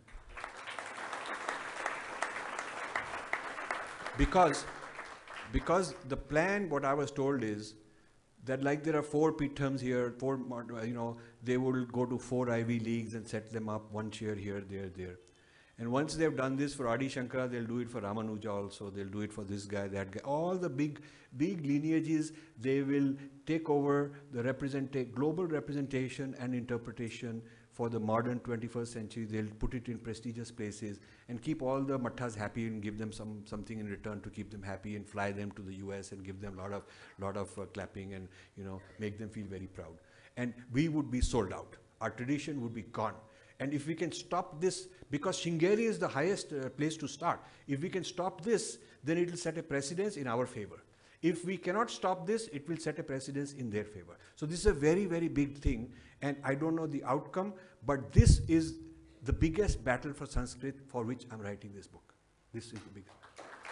Because, because the plan, what I was told is that like there are four pithams here, four, you know, they will go to four Ivy Leagues and set them up, one chair here, there, there. And once they've done this for Adi Shankara, they'll do it for Ramanuja also, they'll do it for this guy, that guy. All the big, big lineages, they will take over the representa- global representation and interpretation for the modern twenty-first century. They'll put it in prestigious places and keep all the matthas happy and give them some, something in return to keep them happy and fly them to the U S and give them a lot of, lot of uh, clapping and you know, make them feel very proud. And we would be sold out. Our tradition would be gone. And if we can stop this, because Sringeri is the highest uh, place to start, if we can stop this, then it will set a precedence in our favor. If we cannot stop this, it will set a precedence in their favor. So this is a very, very big thing, and I don't know the outcome, but this is the biggest battle for Sanskrit for which I'm writing this book. This is the biggest.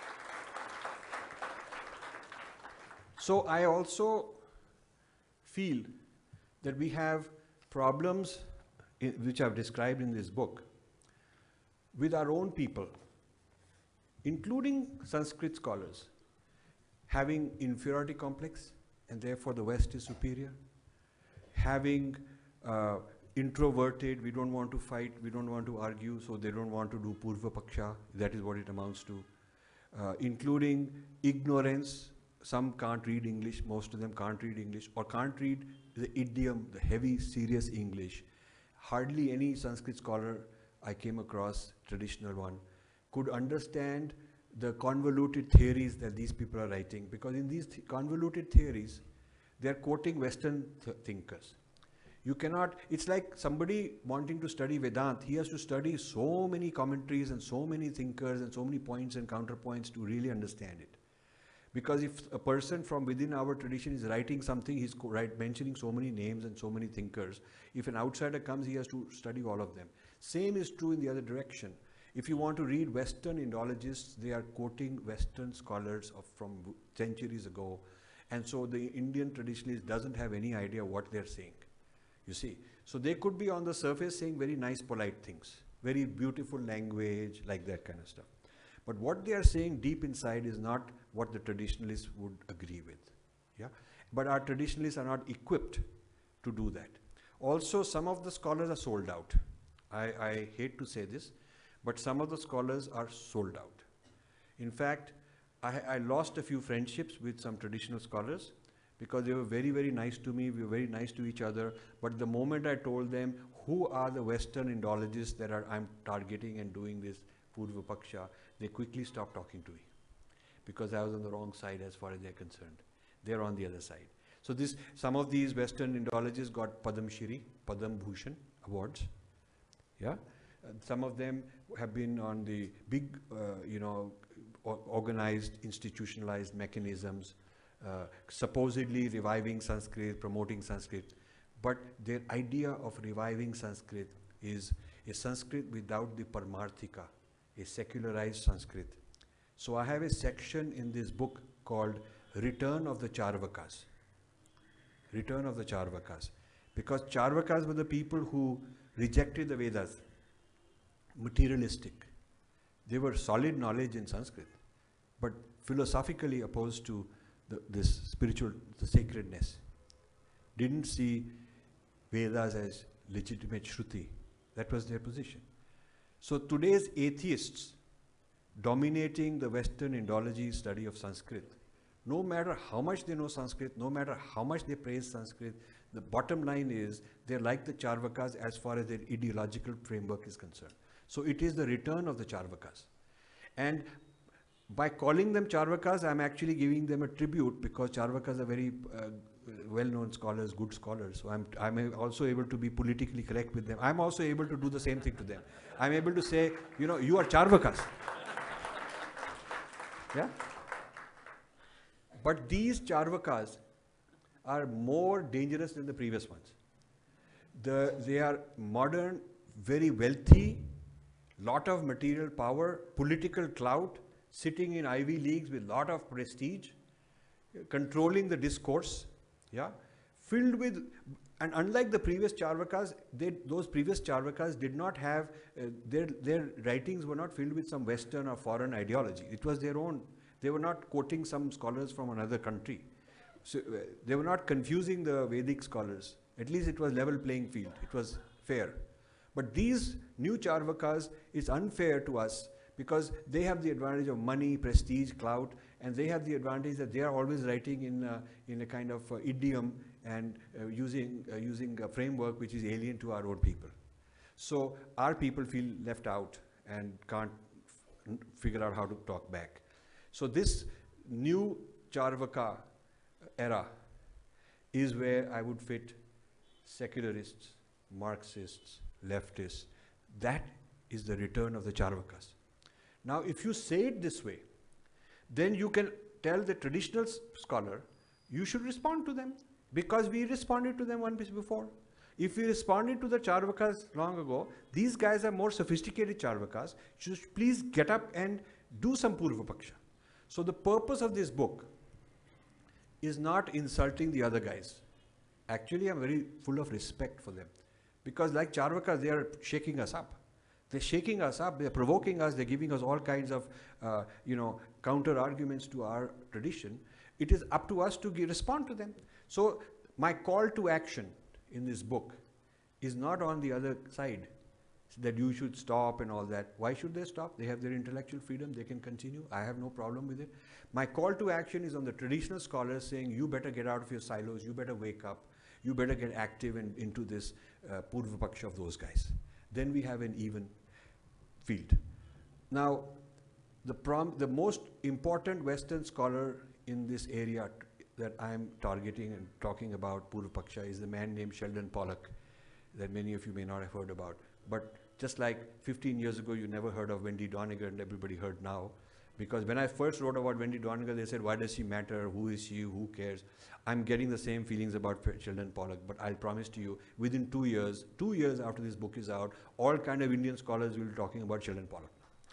So I also feel that we have problems in, which I've described in this book with our own people, including Sanskrit scholars, having inferiority complex and therefore the West is superior, having uh, introverted, we don't want to fight, we don't want to argue, so they don't want to do Purva Paksha, that is what it amounts to, uh, including ignorance. Some can't read English, most of them can't read English, or can't read the idiom, the heavy, serious English. Hardly any Sanskrit scholar I came across, traditional one, could understand the convoluted theories that these people are writing, because in these th convoluted theories, they are quoting Western th thinkers. You cannot, it's like somebody wanting to study Vedanta, he has to study so many commentaries and so many thinkers and so many points and counterpoints to really understand it. Because if a person from within our tradition is writing something, he's right, mentioning so many names and so many thinkers. If an outsider comes, he has to study all of them. Same is true in the other direction. If you want to read Western Indologists, they are quoting Western scholars of from centuries ago. And so the Indian traditionalist doesn't have any idea what they're saying. You see, so they could be on the surface saying very nice, polite things, very beautiful language, like that kind of stuff. But what they are saying deep inside is not what the traditionalists would agree with. Yeah, but our traditionalists are not equipped to do that. Also, some of the scholars are sold out. I, I hate to say this, but some of the scholars are sold out. In fact, I, I lost a few friendships with some traditional scholars, because they were very, very nice to me, we were very nice to each other, but the moment I told them who are the Western Indologists that are, I'm targeting and doing this Purva Paksha, they quickly stopped talking to me, because I was on the wrong side as far as they're concerned. They're on the other side. So this, some of these Western Indologists got Padam Shri, Padam Bhushan awards, yeah? And some of them have been on the big, uh, you know, organized, institutionalized mechanisms, Uh, supposedly reviving Sanskrit, promoting Sanskrit, but their idea of reviving Sanskrit is a Sanskrit without the Paramarthika, a secularized Sanskrit. So I have a section in this book called Return of the Charvakas. Return of the Charvakas. Because Charvakas were the people who rejected the Vedas, materialistic. They were solid knowledge in Sanskrit, but philosophically opposed to The, this spiritual, the sacredness. Didn't see Vedas as legitimate Shruti. That was their position. So today's atheists dominating the Western Indology study of Sanskrit, no matter how much they know Sanskrit, no matter how much they praise Sanskrit, the bottom line is they're like the Charvakas as far as their ideological framework is concerned. So it is the return of the Charvakas. And by calling them Charvakas, I'm actually giving them a tribute, because Charvakas are very uh, well-known scholars, good scholars. So I'm, I'm also able to be politically correct with them. I'm also able to do the same thing to them. I'm able to say, you know, you are Charvakas. Yeah? But these Charvakas are more dangerous than the previous ones. The, they are modern, very wealthy, lot of material power, political clout, sitting in Ivy Leagues with lot of prestige, controlling the discourse, yeah, filled with, and unlike the previous Charvakas, they, those previous Charvakas did not have, uh, their, their writings were not filled with some Western or foreign ideology. It was their own. They were not quoting some scholars from another country. So uh, they were not confusing the Vedic scholars. At least it was level playing field. It was fair. But these new Charvakas, it's unfair to us, because they have the advantage of money, prestige, clout, and they have the advantage that they are always writing in, uh, in a kind of uh, idiom and uh, using, uh, using a framework which is alien to our own people. So our people feel left out and can't f figure out how to talk back. So this new Charvaka era is where I would fit secularists, Marxists, leftists. That is the return of the Charvakas. Now, if you say it this way, then you can tell the traditional scholar, you should respond to them, because we responded to them one piece before. If we responded to the Charvakas long ago, these guys are more sophisticated Charvakas. You should please get up and do some Purva Paksha. So the purpose of this book is not insulting the other guys. Actually, I'm very full of respect for them, because like Charvakas, they are shaking us up. They're shaking us up, they're provoking us, they're giving us all kinds of, uh, you know, counter arguments to our tradition. It is up to us to give, respond to them. So my call to action in this book is not on the other side, that you should stop and all that. Why should they stop? They have their intellectual freedom, they can continue. I have no problem with it. My call to action is on the traditional scholars saying, you better get out of your silos, you better wake up, you better get active and into this uh, Purva Paksha of those guys. Then we have an even. field. Now, the, prom the most important Western scholar in this area that I am targeting and talking about Purva Paksha is the man named Sheldon Pollock, that many of you may not have heard about. But just like fifteen years ago, you never heard of Wendy Doniger, and everybody heard now. Because when I first wrote about Wendy Doniger, they said, why does she matter? Who is she? Who cares? I'm getting the same feelings about Sheldon Pollock, but I'll promise to you, within two years, two years after this book is out, all kind of Indian scholars will be talking about Sheldon Pollock.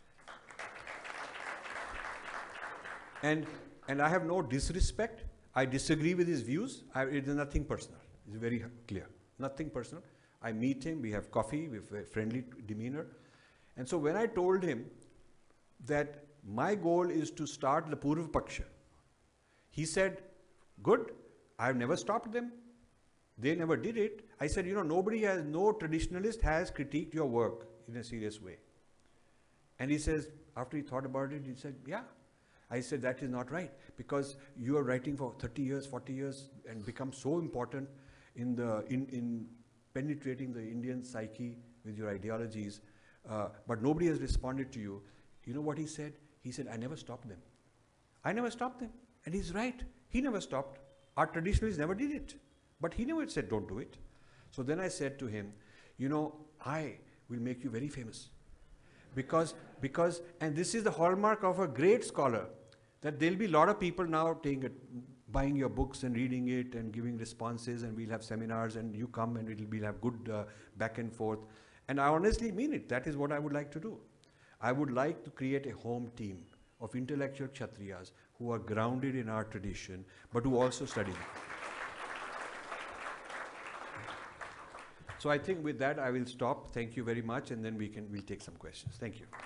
And, and I have no disrespect. I disagree with his views. I, it is nothing personal. It's very clear. Nothing personal. I meet him, we have coffee, we have a friendly demeanor. And so when I told him that my goal is to start the Purva Paksha, he said, good, I've never stopped them. They never did it. I said, you know, nobody has, no traditionalist has critiqued your work in a serious way. And he says, after he thought about it, he said, yeah. I said, that is not right, because you are writing for thirty years, forty years, and become so important in, the, in, in penetrating the Indian psyche with your ideologies, uh, but nobody has responded to you. You know what he said? He said, I never stopped them. I never stopped them. And he's right. He never stopped. Our traditionalists never did it. But he never said, don't do it. So then I said to him, you know, I will make you very famous. Because, because, and this is the hallmark of a great scholar, that there'll be a lot of people now taking it, buying your books and reading it and giving responses, and we'll have seminars, and you come and it'll, we'll have good uh, back and forth. And I honestly mean it. That is what I would like to do. I would like to create a home team of intellectual Kshatriyas who are grounded in our tradition, but who also study. So I think with that I will stop. Thank you very much, and then we can we'll take some questions. Thank you.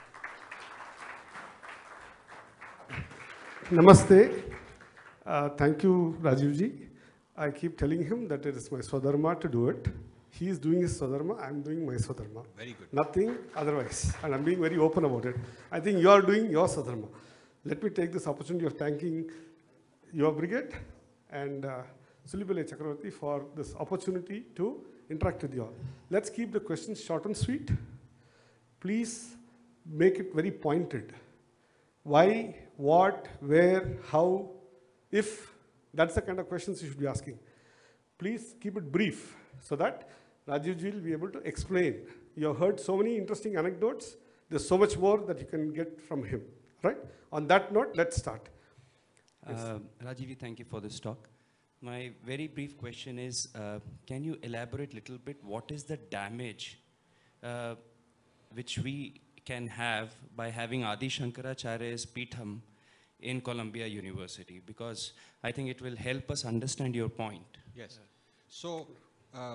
Namaste. Uh, thank you, Rajiv ji. I keep telling him that it is my Swadharma to do it. He is doing his Swadharma, I am doing my Swadharma. Very good. Nothing otherwise. And I am being very open about it. I think you are doing your Swadharma. Let me take this opportunity of thanking your brigade and uh, Sulibale Chakravarti for this opportunity to interact with you all. Let's keep the questions short and sweet. Please make it very pointed. Why, what, where, how, if. That's the kind of questions you should be asking. Please keep it brief so that Rajiv ji will be able to explain. You have heard so many interesting anecdotes. There's so much more that you can get from him, right? On that note, let's start. Yes. Uh, Rajiv, thank you for this talk. My very brief question is, uh, can you elaborate a little bit what is the damage uh, which we can have by having Adi Shankaracharya's Pitham in Columbia University? Because I think it will help us understand your point. Yes. So, uh,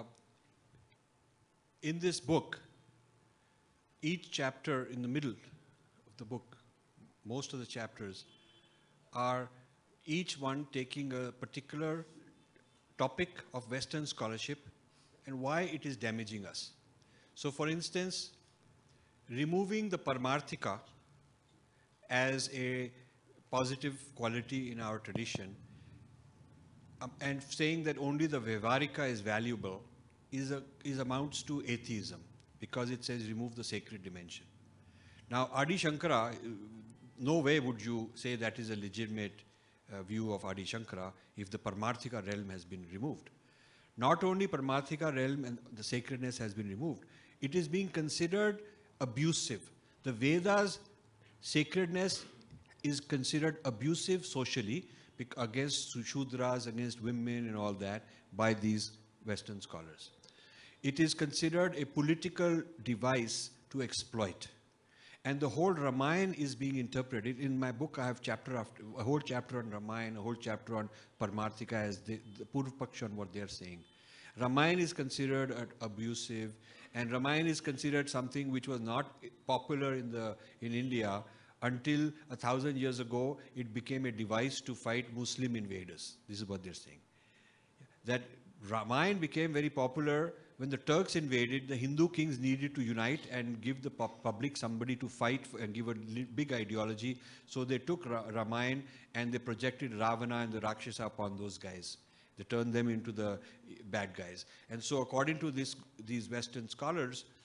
in this book, each chapter in the middle of the book, most of the chapters are each one taking a particular topic of Western scholarship and why it is damaging us. So for instance, removing the Paramarthika as a positive quality in our tradition um, and saying that only the Vyavaharika is valuable is, a, is amounts to atheism, because it says remove the sacred dimension. Now Adi Shankara, no way would you say that is a legitimate uh, view of Adi Shankara if the Paramarthika realm has been removed. Not only Paramarthika realm and the sacredness has been removed, it is being considered abusive. The Vedas sacredness is considered abusive socially against Shudras, against women and all that by these Western scholars. It is considered a political device to exploit. And the whole Ramayana is being interpreted. In my book, I have chapter after, a whole chapter on Ramayana, a whole chapter on Paramarthika as the, the Purva Paksha on what they are saying. Ramayana is considered uh, abusive, and Ramayana is considered something which was not popular in, the, in India until a thousand years ago. It became a device to fight Muslim invaders. This is what they're saying. That Ramayana became very popular when the Turks invaded. The Hindu kings needed to unite and give the public somebody to fight for and give a big ideology. So they took Ra Ramayana and they projected Ravana and the Rakshasa upon those guys. They turned them into the bad guys. And so according to this, these Western scholars,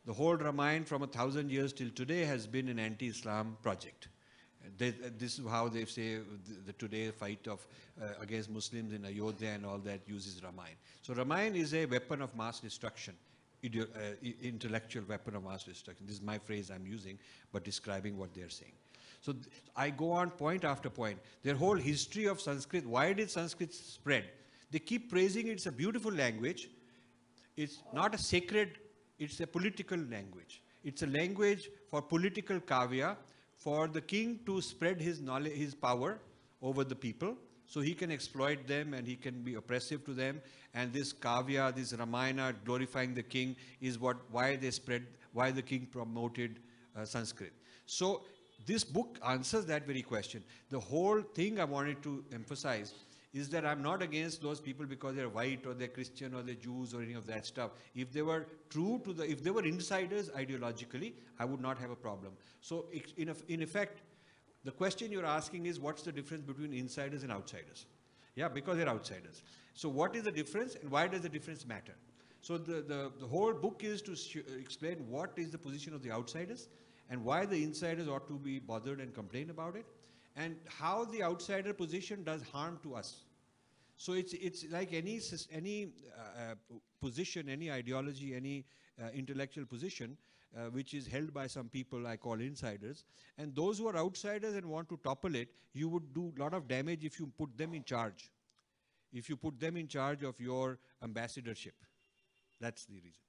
The whole Ramayana from a thousand years till today has been an anti-Islam project. They, this is how they say the, the today fight of uh, against Muslims in Ayodhya and all that uses Ramayana. So Ramayana is a weapon of mass destruction, ideo, uh, intellectual weapon of mass destruction. This is my phrase I'm using, but describing what they're saying. So th I go on point after point. Their whole history of Sanskrit, why did Sanskrit spread? They keep praising it's a beautiful language. It's not a sacred, it's a political language. It's a language for political kavya, for the king to spread his knowledge, his power over the people, so he can exploit them and he can be oppressive to them. And this kavya, this Ramayana glorifying the king is what why they spread, why the king promoted uh, Sanskrit. So this book answers that very question. The whole thing I wanted to emphasize is that I'm not against those people because they're white or they're Christian or they're Jews or any of that stuff. If they were true to the, if they were insiders ideologically, I would not have a problem. So in, in effect, the question you're asking is what's the difference between insiders and outsiders? Yeah, because they're outsiders. So what is the difference and why does the difference matter? So the, the, the whole book is to explain what is the position of the outsiders and why the insiders ought to be bothered and complain about it, and how the outsider position does harm to us. So it's, it's like any, any uh, position, any ideology, any uh, intellectual position uh, which is held by some people I call insiders, and those who are outsiders and want to topple it, you would do a lot of damage if you put them in charge. If you put them in charge of your ambassadorship. That's the reason.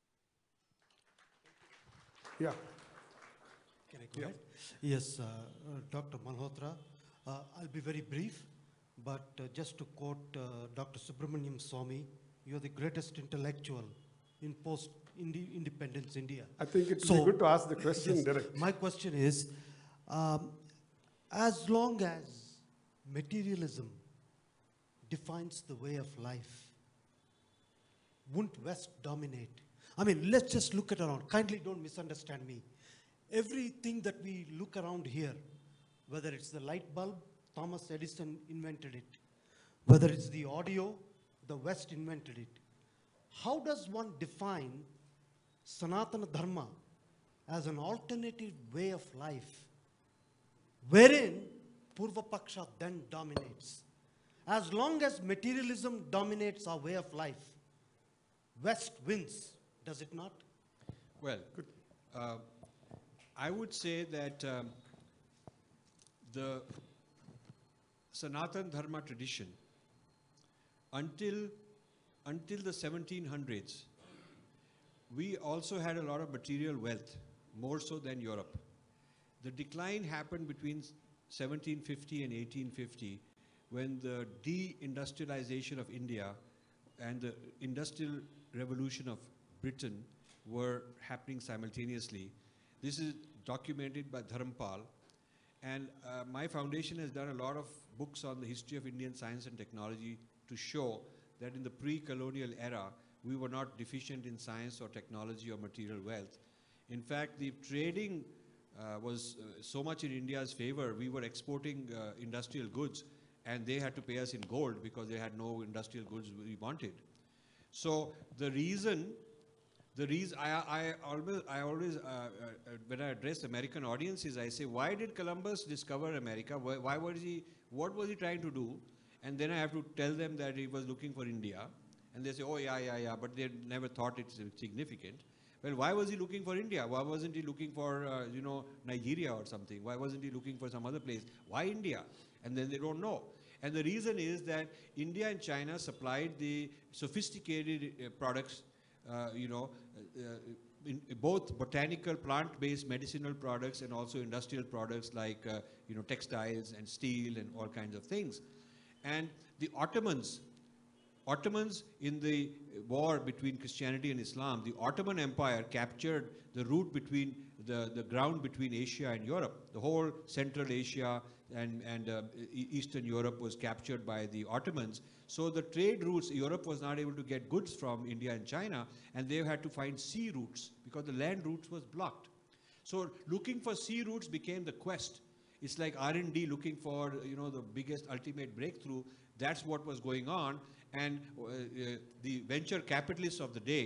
Yeah. Can I go ahead? Yes, uh, uh, Doctor Malhotra, uh, I'll be very brief, but uh, just to quote uh, Doctor Subramaniam Swamy, you're the greatest intellectual in post-independence India. I think it would So- be good to ask the question Yes, direct. my question is, um, as long as materialism defines the way of life, won't West dominate? I mean, let's just look at around. Kindly don't misunderstand me. Everything that we look around here, whether it's the light bulb, Thomas Edison invented it. Whether it's the audio, the West invented it. How does one define Sanatana Dharma as an alternative way of life, wherein Purva Paksha then dominates? As long as materialism dominates our way of life, West wins, does it not? Well, uh, I would say that um, the Sanatana Dharma tradition, until, until the seventeen hundreds, we also had a lot of material wealth, more so than Europe. The decline happened between seventeen fifty and eighteen fifty, when the de-industrialization of India and the industrial revolution of Britain were happening simultaneously. This is documented by Dharampal, and uh, my foundation has done a lot of books on the history of Indian science and technology to show that in the pre-colonial era, we were not deficient in science or technology or material wealth. In fact, the trading uh, was uh, so much in India's favor, we were exporting uh, industrial goods, and they had to pay us in gold because they had no industrial goods we wanted. So the reason The reason I, I always, I always uh, uh, when I address American audiences, I say, why did Columbus discover America? Why, why was he, what was he trying to do? And then I have to tell them that he was looking for India. And they say, oh, yeah, yeah, yeah, but they never thought it's significant. Well, why was he looking for India? Why wasn't he looking for, uh, you know, Nigeria or something? Why wasn't he looking for some other place? Why India? And then they don't know. And the reason is that India and China supplied the sophisticated uh, products, uh, you know, uh, in both botanical, plant-based medicinal products and also industrial products like, uh, you know, textiles and steel and all kinds of things. And the Ottomans, Ottomans in the war between Christianity and Islam, the Ottoman Empire captured the route between, the, the ground between Asia and Europe. The whole Central Asia and, and uh, Eastern Europe was captured by the Ottomans. So the trade routes, Europe was not able to get goods from India and China, and they had to find sea routes because the land routes was blocked. So looking for sea routes became the quest. It's like R and D looking for, you know, the biggest ultimate breakthrough. That's what was going on. And uh, uh, the venture capitalists of the day,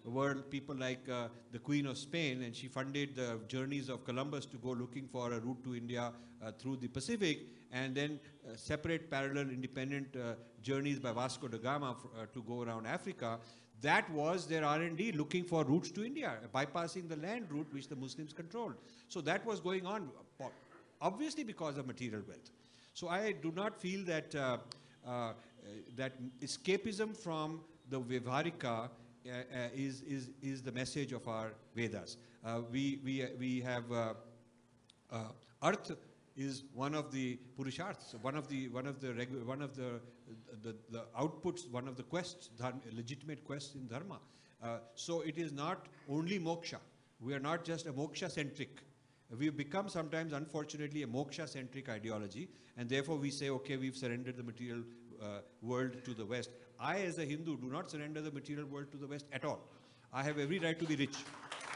were people like uh, the Queen of Spain, and she funded the journeys of Columbus to go looking for a route to India uh, through the Pacific, and then uh, separate parallel independent uh, journeys by Vasco da Gama uh, to go around Africa. That was their R and D, looking for routes to India, bypassing the land route which the Muslims controlled. So that was going on, obviously because of material wealth. So I do not feel that uh, uh, that escapism from the Vyavharika uh, uh, is, is, is the message of our Vedas. Uh, we, we, we have uh, uh, Arth is one of the Purusharthas, one of the, one of the, regu one of the, the, the outputs, one of the quests, dharma, legitimate quests in Dharma. Uh, so it is not only moksha. We are not just a moksha-centric. We've become sometimes, unfortunately, a moksha-centric ideology, and therefore we say, okay, we've surrendered the material uh, world to the West. I, as a Hindu, do not surrender the material world to the West at all. I have every right to be rich.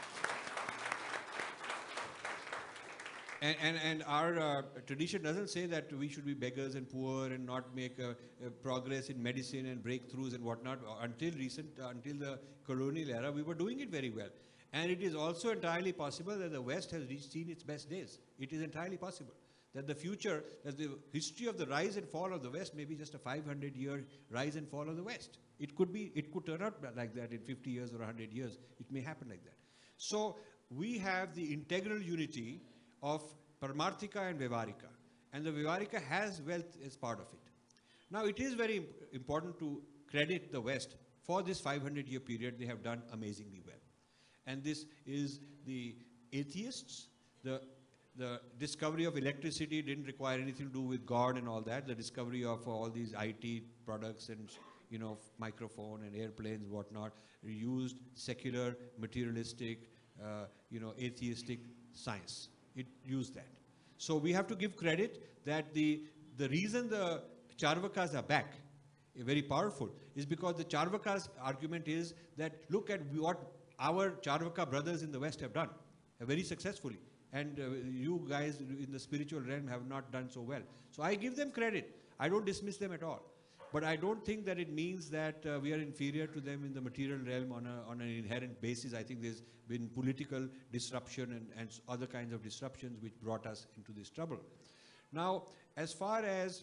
And, and, and our uh, tradition doesn't say that we should be beggars and poor and not make uh, uh, progress in medicine and breakthroughs and whatnot. Until recent, uh, until the colonial era, we were doing it very well. And it is also entirely possible that the West has reached, seen its best days. It is entirely possible that the future, that the history of the rise and fall of the West may be just a five hundred year rise and fall of the West. It could be, it could turn out like that in fifty years or one hundred years. It may happen like that. So we have the integral unity of Paramarthika and Vyavharika. And the Vyavharika has wealth as part of it. Now it is very imp important to credit the West for this five hundred year period. They have done amazingly well. And this is the atheists, the, the discovery of electricity didn't require anything to do with God and all that. The discovery of all these I T products and, you know, microphone and airplanes, whatnot, used secular, materialistic, uh, you know, atheistic science. It used that. So we have to give credit that the, the reason the Charvakas are back, very powerful, is because the Charvakas' argument is that look at what our Charvaka brothers in the West have done, uh, very successfully. And uh, you guys in the spiritual realm have not done so well. So I give them credit. I don't dismiss them at all. But I don't think that it means that uh, we are inferior to them in the material realm on, a, on an inherent basis. I think there's been political disruption and, and other kinds of disruptions which brought us into this trouble. Now, as far as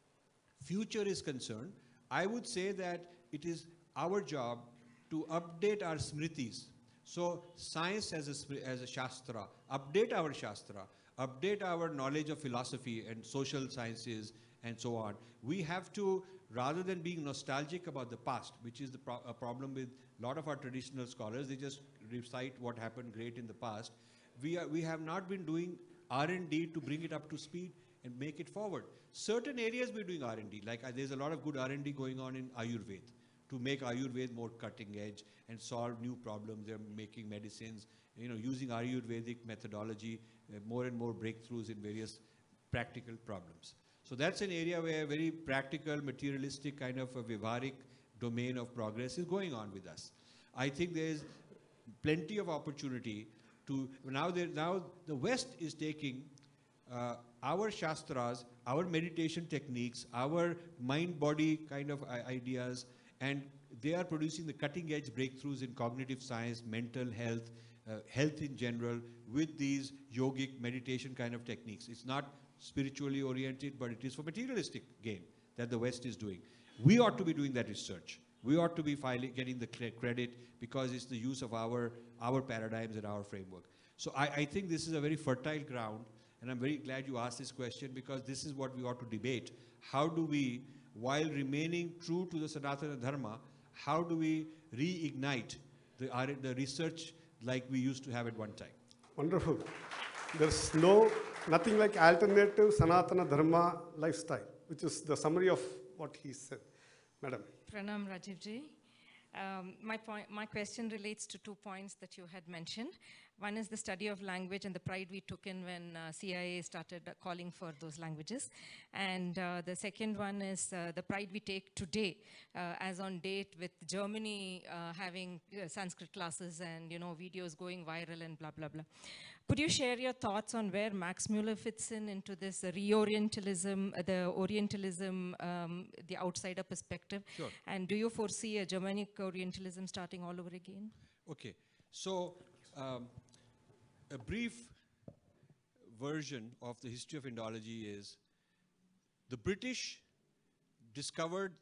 future is concerned, I would say that it is our job to update our smritis. So science as a, as a shastra, update our shastra, update our knowledge of philosophy and social sciences and so on. We have to, rather than being nostalgic about the past, which is the pro a problem with a lot of our traditional scholars, they just recite what happened great in the past. We, are, we have not been doing R and D to bring it up to speed and make it forward. Certain areas we're doing R and D, like uh, there's a lot of good R and D going on in Ayurveda, to make Ayurveda more cutting edge and solve new problems. They're making medicines, you know, using Ayurvedic methodology, uh, more and more breakthroughs in various practical problems. So that's an area where very practical, materialistic kind of a Vyavharik domain of progress is going on with us. I think there's plenty of opportunity to, now, there, now the West is taking uh, our Shastras, our meditation techniques, our mind-body kind of ideas, and they are producing the cutting-edge breakthroughs in cognitive science, mental health, uh, health in general, with these yogic meditation kind of techniques. It's not spiritually oriented, but it is for materialistic gain that the West is doing. We ought to be doing that research. We ought to be filing, getting the credit because it's the use of our, our paradigms and our framework. So I, I think this is a very fertile ground, and I'm very glad you asked this question because this is what we ought to debate. How do we, while remaining true to the Sanatana Dharma, how do we reignite the, our, the research like we used to have at one time? Wonderful. There's no, nothing like alternative Sanatana Dharma lifestyle, which is the summary of what he said. Madam. Pranam Rajiv ji. Um, my, point, my question relates to two points that you had mentioned. One is the study of language and the pride we took in when uh, C I A started uh, calling for those languages. And uh, the second one is uh, the pride we take today, uh, as on date with Germany uh, having uh, Sanskrit classes and, you know, videos going viral and blah, blah, blah. Could you share your thoughts on where Max Muller fits in into this uh, re-Orientalism, uh, the Orientalism, um, the outsider perspective? Sure. And do you foresee a Germanic Orientalism starting all over again? Okay, so um, a brief version of the history of Indology is the British discovered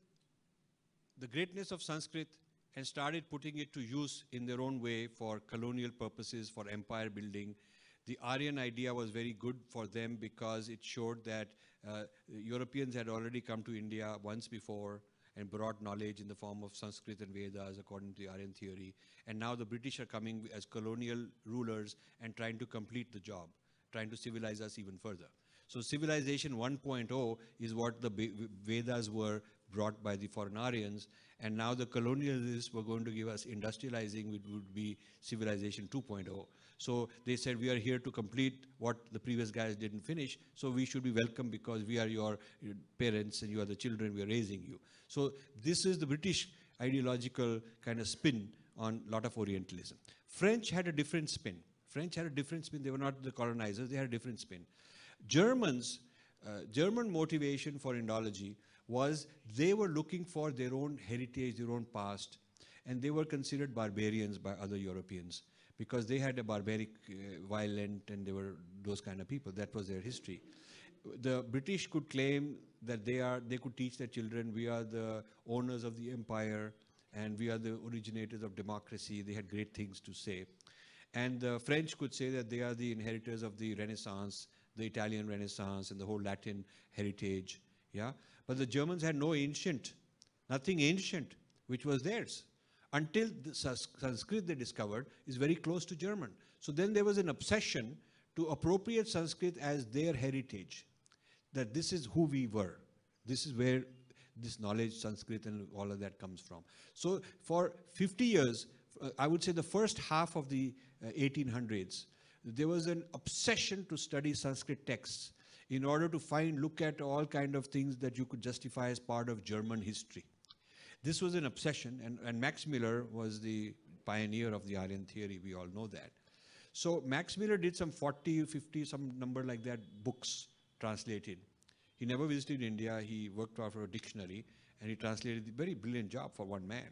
the greatness of Sanskrit and started putting it to use in their own way for colonial purposes, for empire building. The Aryan idea was very good for them because it showed that uh, Europeans had already come to India once before and brought knowledge in the form of Sanskrit and Vedas according to the Aryan theory. And now the British are coming as colonial rulers and trying to complete the job, trying to civilize us even further. So civilization one point oh is what the Vedas were brought by the foreign Aryans, and now the colonialists were going to give us industrializing, which would be civilization two point oh. So they said, we are here to complete what the previous guys didn't finish, so we should be welcome because we are your parents and you are the children, we are raising you. So this is the British ideological kind of spin on a lot of Orientalism. French had a different spin. French had a different spin. They were not the colonizers, they had a different spin. Germans, uh, German motivation for Indology was they were looking for their own heritage, their own past, and they were considered barbarians by other Europeans because they had a barbaric, uh, violent, and they were those kind of people. That was their history. The British could claim that they are, they could teach their children, we are the owners of the empire, and we are the originators of democracy. They had great things to say. And the French could say that they are the inheritors of the Renaissance, the Italian Renaissance, and the whole Latin heritage. Yeah? But the Germans had no ancient, nothing ancient, which was theirs. Until the Sanskrit they discovered is very close to German. So then there was an obsession to appropriate Sanskrit as their heritage, that this is who we were. This is where this knowledge, Sanskrit and all of that comes from. So for fifty years, uh, I would say the first half of the uh, eighteen hundreds, there was an obsession to study Sanskrit texts in order to find, look at all kind of things that you could justify as part of German history. This was an obsession, and, and Max Muller was the pioneer of the Aryan theory, we all know that. So Max Muller did some forty, fifty, some number like that, books translated. He never visited India, he worked out for a dictionary, and he translated a very brilliant job for one man.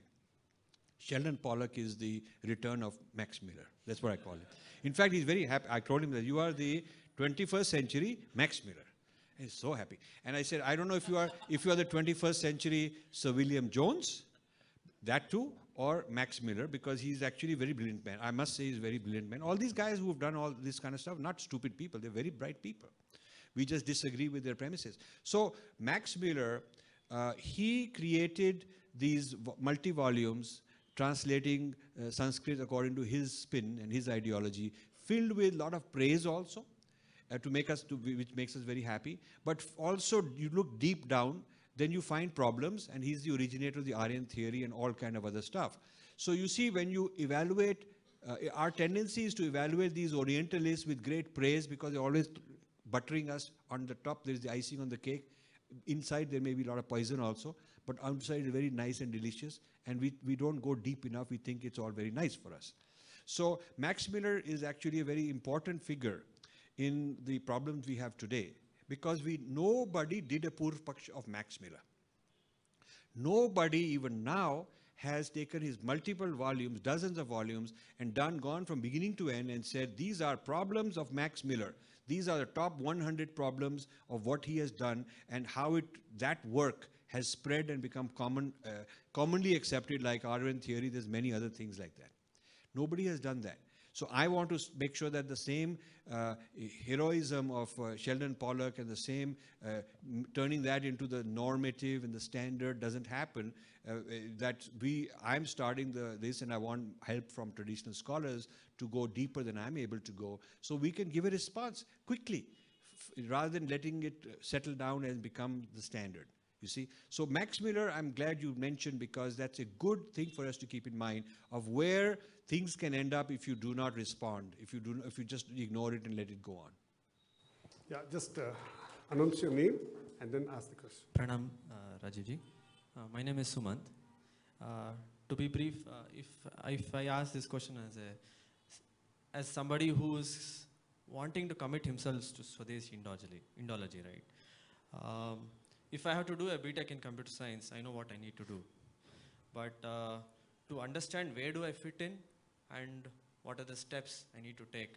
Sheldon Pollock is the return of Max Muller. That's what I call it. In fact, he's very happy. I told him that you are the twenty-first century Max Muller. He's so happy. And I said, I don't know if you are if you are the twenty-first century Sir William Jones, that too, or Max Muller, because he's actually a very brilliant man. I must say he's a very brilliant man. All these guys who have done all this kind of stuff, not stupid people, they're very bright people. We just disagree with their premises. So Max Muller, uh, he created these multi-volumes translating uh, Sanskrit according to his spin and his ideology, filled with a lot of praise also, uh, to make us, to, which makes us very happy. But also, you look deep down, then you find problems, and he's the originator of the Aryan theory and all kind of other stuff. So you see, when you evaluate, uh, our tendency is to evaluate these Orientalists with great praise because they're always buttering us on the top. There's the icing on the cake. Inside there may be a lot of poison also, but outside is very nice and delicious, and we, we don't go deep enough. We think it's all very nice for us. So Max Muller is actually a very important figure in the problems we have today, because we nobody did a Purv Paksh of Max Muller. Nobody even now has taken his multiple volumes, dozens of volumes, and done gone from beginning to end and said, these are problems of Max Muller. These are the top one hundred problems of what he has done and how it that work has spread and become common, uh, commonly accepted, like Aryan theory. There's many other things like that. Nobody has done that. So I want to make sure that the same uh, heroism of uh, Sheldon Pollock and the same uh, turning that into the normative and the standard doesn't happen. Uh, that we, I'm starting the, this, and I want help from traditional scholars to go deeper than I'm able to go, so we can give a response quickly, rather than letting it settle down and become the standard. You see? So Max Miller, I'm glad you mentioned, because that's a good thing for us to keep in mind of where things can end up if you do not respond, if you, do, if you just ignore it and let it go on. Yeah, just uh, announce your name and then ask the question. Pranam, uh, Rajivji. Uh, my name is Sumant. Uh, to be brief, uh, if, if I ask this question as a, as somebody who is wanting to commit himself to Swadeshi Indology, Indology, right? Um, if I have to do a B Tech in computer science, I know what I need to do. But uh, to understand where do I fit in and what are the steps I need to take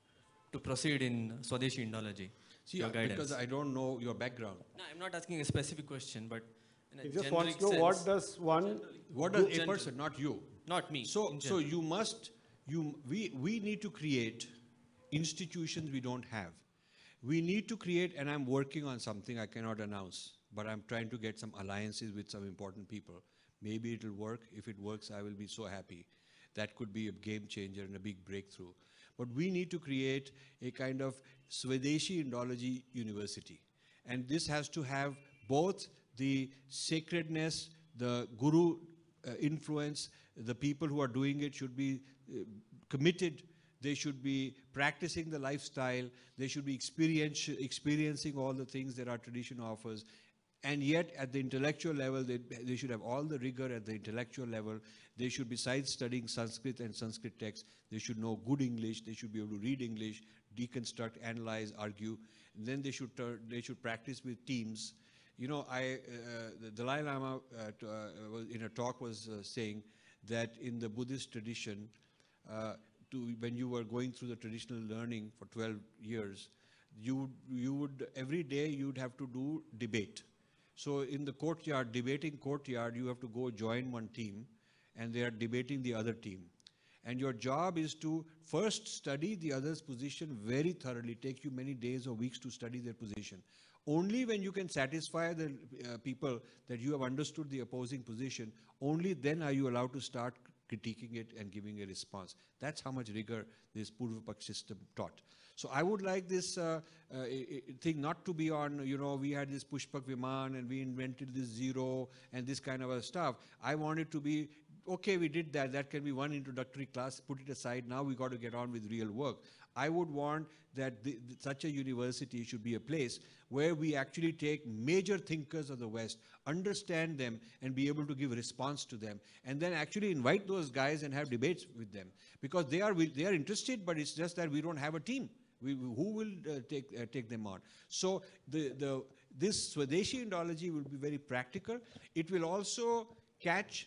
to proceed in Swadeshi Indology? See, your uh, guidance. because I don't know your background. No, I'm not asking a specific question, but in a He just generic wants to know what sense, does one, What does a General. person, not you? not me. So, in so general. you must, you, we, we need to create institutions we don't have. We need to create, and I'm working on something I cannot announce, but I'm trying to get some alliances with some important people. Maybe it'll work. If it works, I will be so happy. That could be a game changer and a big breakthrough. But we need to create a kind of Swadeshi Indology University. And this has to have both the sacredness, the guru uh, influence, the people who are doing it should be uh, committed, they should be practicing the lifestyle, they should be experience, experiencing all the things that our tradition offers, and yet at the intellectual level, they, they should have all the rigor at the intellectual level. They should, besides studying Sanskrit and Sanskrit texts, they should know good English, they should be able to read English, deconstruct, analyze, argue, and then they should, turn, they should practice with teams. You know, I, uh, the Dalai Lama uh, to, uh, in a talk was uh, saying that in the Buddhist tradition, uh, to, when you were going through the traditional learning for twelve years, you, you would, every day you'd have to do debate. So in the courtyard, debating courtyard, you have to go join one team and they are debating the other team. And your job is to first study the other's position very thoroughly, take you many days or weeks to study their position. Only when you can satisfy the uh, people that you have understood the opposing position, only then are you allowed to start critiquing it and giving a response. That's how much rigor this Purva-Paksh system taught. So I would like this uh, uh, thing not to be on, you know, we had this Pushpak Viman and we invented this zero and this kind of a stuff. I want it to be, okay, we did that. That can be one introductory class, put it aside. Now we got to get on with real work. I would want that the, the, such a university should be a place where we actually take major thinkers of the West, understand them, and be able to give a response to them, and then actually invite those guys and have debates with them. Because they are, they are interested, but it's just that we don't have a team. We, who will uh, take, uh, take them on? So the, the, this Swadeshi Indology will be very practical. It will also catch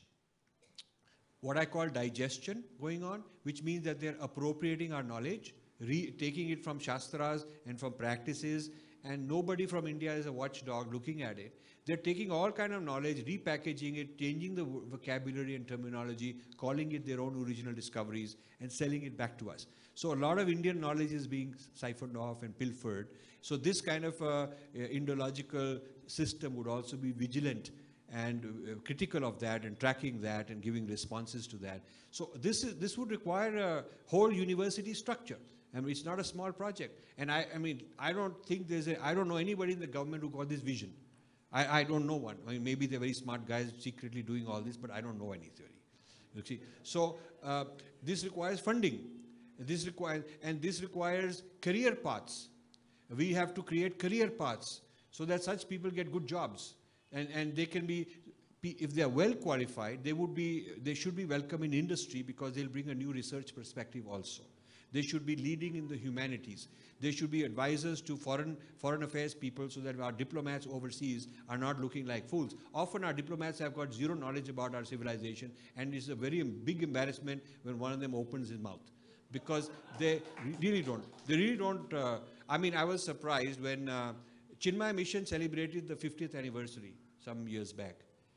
what I call digestion going on, which means that they're appropriating our knowledge, re taking it from Shastras and from practices, and nobody from India is a watchdog looking at it. They're taking all kind of knowledge, repackaging it, changing the vocabulary and terminology, calling it their own original discoveries, and selling it back to us. So a lot of Indian knowledge is being siphoned off and pilfered. So this kind of uh, Indological system would also be vigilant and uh, critical of that and tracking that and giving responses to that. So this is this would require a whole university structure. I mean, it's not a small project. And I, I mean, I don't think there's a, I don't know anybody in the government who got this vision. I, I don't know one. I mean, maybe they're very smart guys secretly doing all this, but I don't know any theory. You see? So uh, this requires funding. This requires, and this requires career paths. We have to create career paths so that such people get good jobs. And, and they can be, if they are well qualified, they would be, they should be welcome in industry because they'll bring a new research perspective also. They should be leading in the humanities. They should be advisors to foreign, foreign affairs people so that our diplomats overseas are not looking like fools. Often our diplomats have got zero knowledge about our civilization, and it's a very big embarrassment when one of them opens his mouth. Because they really don't. They really don't. Uh, I mean, I was surprised when uh, Chinmaya Mission celebrated the fiftieth anniversary some years back.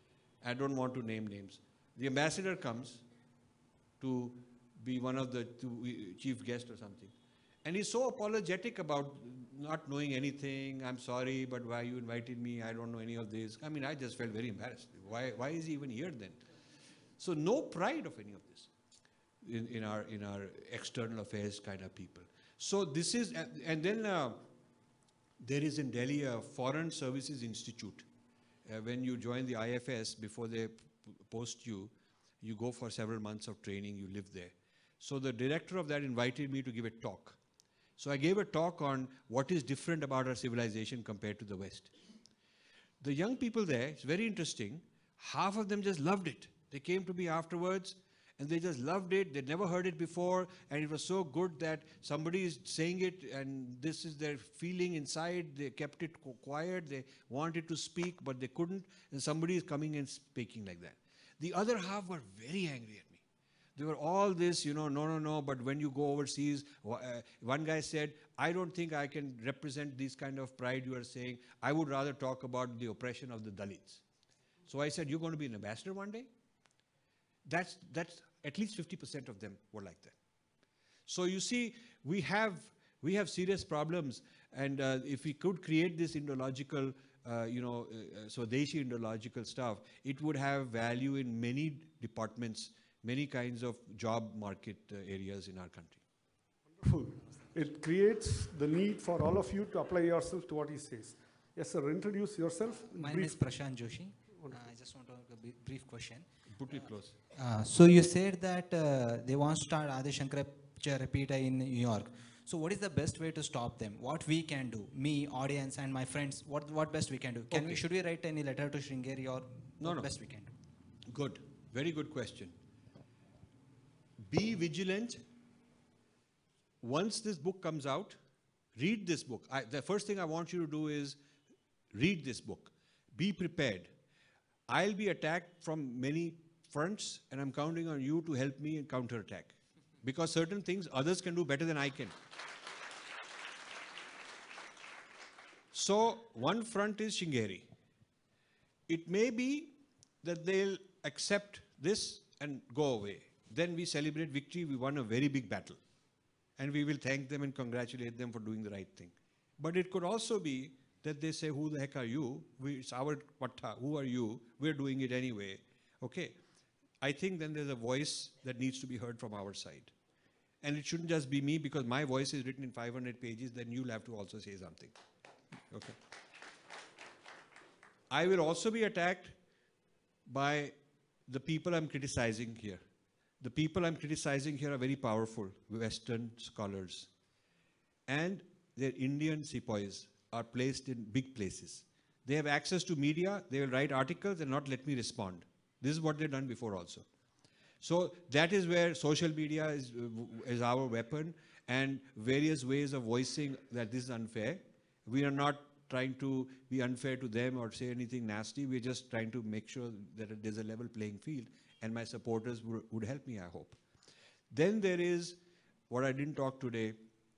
I don't want to name names. The ambassador comes to be one of the two chief guests or something. And he's so apologetic about not knowing anything. I'm sorry, but why you invited me? I don't know any of this. I mean, I just felt very embarrassed. Why, why is he even here then? So no pride of any of this in, in, our, in our external affairs kind of people. So this is, and then uh, there is in Delhi a Foreign Services Institute. uh, when you join the I F S, before they p- post you, you go for several months of training, you live there. So the director of that invited me to give a talk. So I gave a talk on what is different about our civilization compared to the West. The young people there, it's very interesting, half of them just loved it. They came to me afterwards and they just loved it. They'd never heard it before, and it was so good that somebody is saying it and this is their feeling inside. They kept it qu- quiet. They wanted to speak, but they couldn't, and somebody is coming and speaking like that. The other half were very angry at me. They were all this, you know, no, no, no, but when you go overseas, wh- uh, one guy said, I don't think I can represent this kind of pride you are saying. I would rather talk about the oppression of the Dalits. So I said, you're going to be an ambassador one day? That's, that's at least fifty percent of them were like that. So you see, we have, we have serious problems, and uh, if we could create this Indological, uh, you know, uh, Swadeshi Indological stuff, it would have value in many departments, many kinds of job market uh, areas in our country. Wonderful. It creates the need for all of you to apply yourself to what he says. Yes, sir, introduce yourself. My name Brief. is Prashant Joshi. Uh, I just want to ask a bri- brief question. Put it close. Uh, so you said that uh, they want to start Adi Shankaracharya Peeta in New York. So what is the best way to stop them? What we can do, me, audience, and my friends, what what best we can do? Can we, Okay. should we write any letter to Sringeri, or No, what no. best we can do? Good. Very good question. Be vigilant. Once this book comes out, read this book. I, the first thing I want you to do is read this book. Be prepared. I'll be attacked from many fronts, and I'm counting on you to help me in counterattack. Because certain things others can do better than I can. So, one front is Sringeri. It may be that they'll accept this and go away. Then we celebrate victory, we won a very big battle. And we will thank them and congratulate them for doing the right thing. But it could also be that they say, who the heck are you? We, it's our patta, who are you? We're doing it anyway. Okay. I think then there's a voice that needs to be heard from our side. And it shouldn't just be me, because my voice is written in five hundred pages, then you'll have to also say something. Okay. I will also be attacked by the people I'm criticizing here. The people I'm criticizing here are very powerful Western scholars. And their Indian sepoys are placed in big places. They have access to media, they will write articles and not let me respond. This is what they've done before also. So that is where social media is, uh, is our weapon, and various ways of voicing that this is unfair. We are not trying to be unfair to them or say anything nasty. We're just trying to make sure that there's a level playing field, and my supporters would, would help me, I hope. Then there is, what I didn't talk today,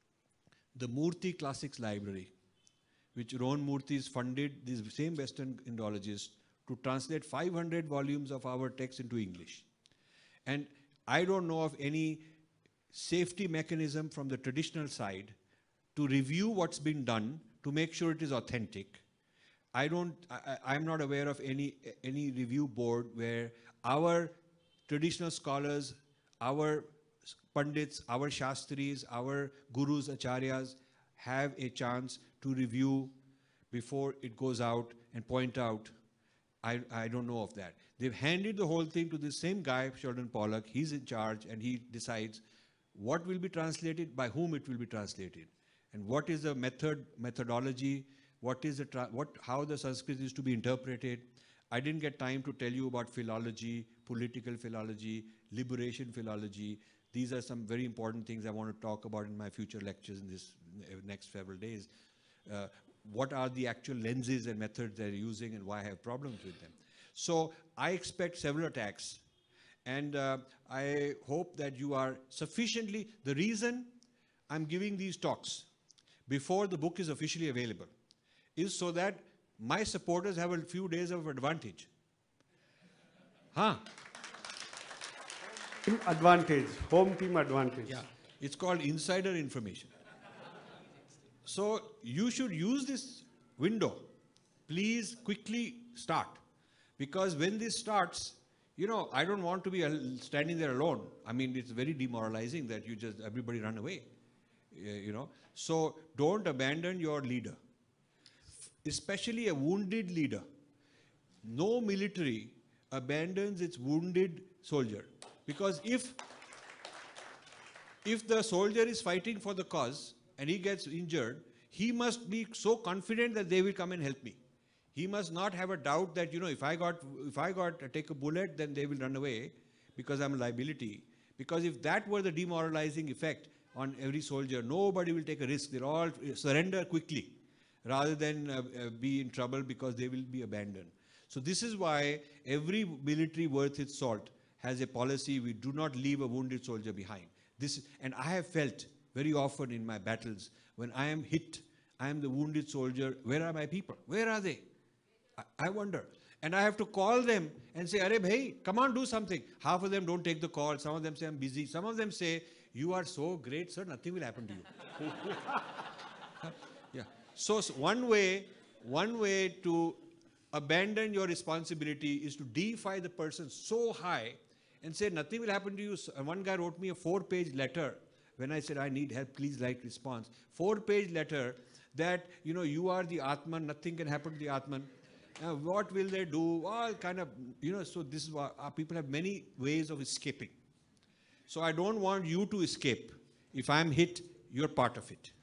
the Murthy Classics Library, which Rohan Murthy's funded these same Western Indologists to translate five hundred volumes of our text into English. And I don't know of any safety mechanism from the traditional side to review what's been done to make sure it is authentic. I don't, I, I'm not aware of any, any review board where our traditional scholars, our Pandits, our Shastris, our Gurus, Acharyas have a chance to review before it goes out and point out. I, I don't know of that. They've handed the whole thing to the same guy, Sheldon Pollock. He's in charge, and he decides what will be translated, by whom it will be translated, and what is the method, methodology, what is the tra what, how the Sanskrit is to be interpreted. I didn't get time to tell you about philology, political philology, liberation philology. These are some very important things I want to talk about in my future lectures in this next several days. Uh, what are the actual lenses and methods they're using, and why I have problems with them. So I expect several attacks, and uh, I hope that you are sufficiently, the reason I'm giving these talks before the book is officially available is so that my supporters have a few days of advantage. Huh? Team advantage, home team advantage. Yeah, it's called insider information. So you should use this window. Please quickly start. Because when this starts, you know, I don't want to be standing there alone. I mean, it's very demoralizing that you just, everybody run away, you know. So don't abandon your leader, especially a wounded leader. no military abandons its wounded soldier. Because if, if the soldier is fighting for the cause and he gets injured, he must be so confident that they will come and help me. He must not have a doubt that, you know, if I got, if I got uh, take a bullet, then they will run away because I'm a liability. Because if that were the demoralizing effect on every soldier, nobody will take a risk. They'll all surrender quickly rather than uh, uh, be in trouble because they will be abandoned. So this is why every military worth its salt has a policy: we do not leave a wounded soldier behind. This, and I have felt very often in my battles, when I am hit, I am the wounded soldier, where are my people? Where are they? I, I wonder. And I have to call them and say, "Arey bhai, come on, do something." Half of them don't take the call. Some of them say, "I'm busy." Some of them say, "You are so great, sir, nothing will happen to you." Yeah. So, so one way, one way to abandon your responsibility is to deify the person so high and say, "Nothing will happen to you." So, one guy wrote me a four-page letter when I said, "I need help, please write response." Four-page letter that, you know, you are the Atman, nothing can happen to the Atman. Uh, what will they do? All kind of, you know, so this is why our people have many ways of escaping. So I don't want you to escape. If I'm hit, you're part of it.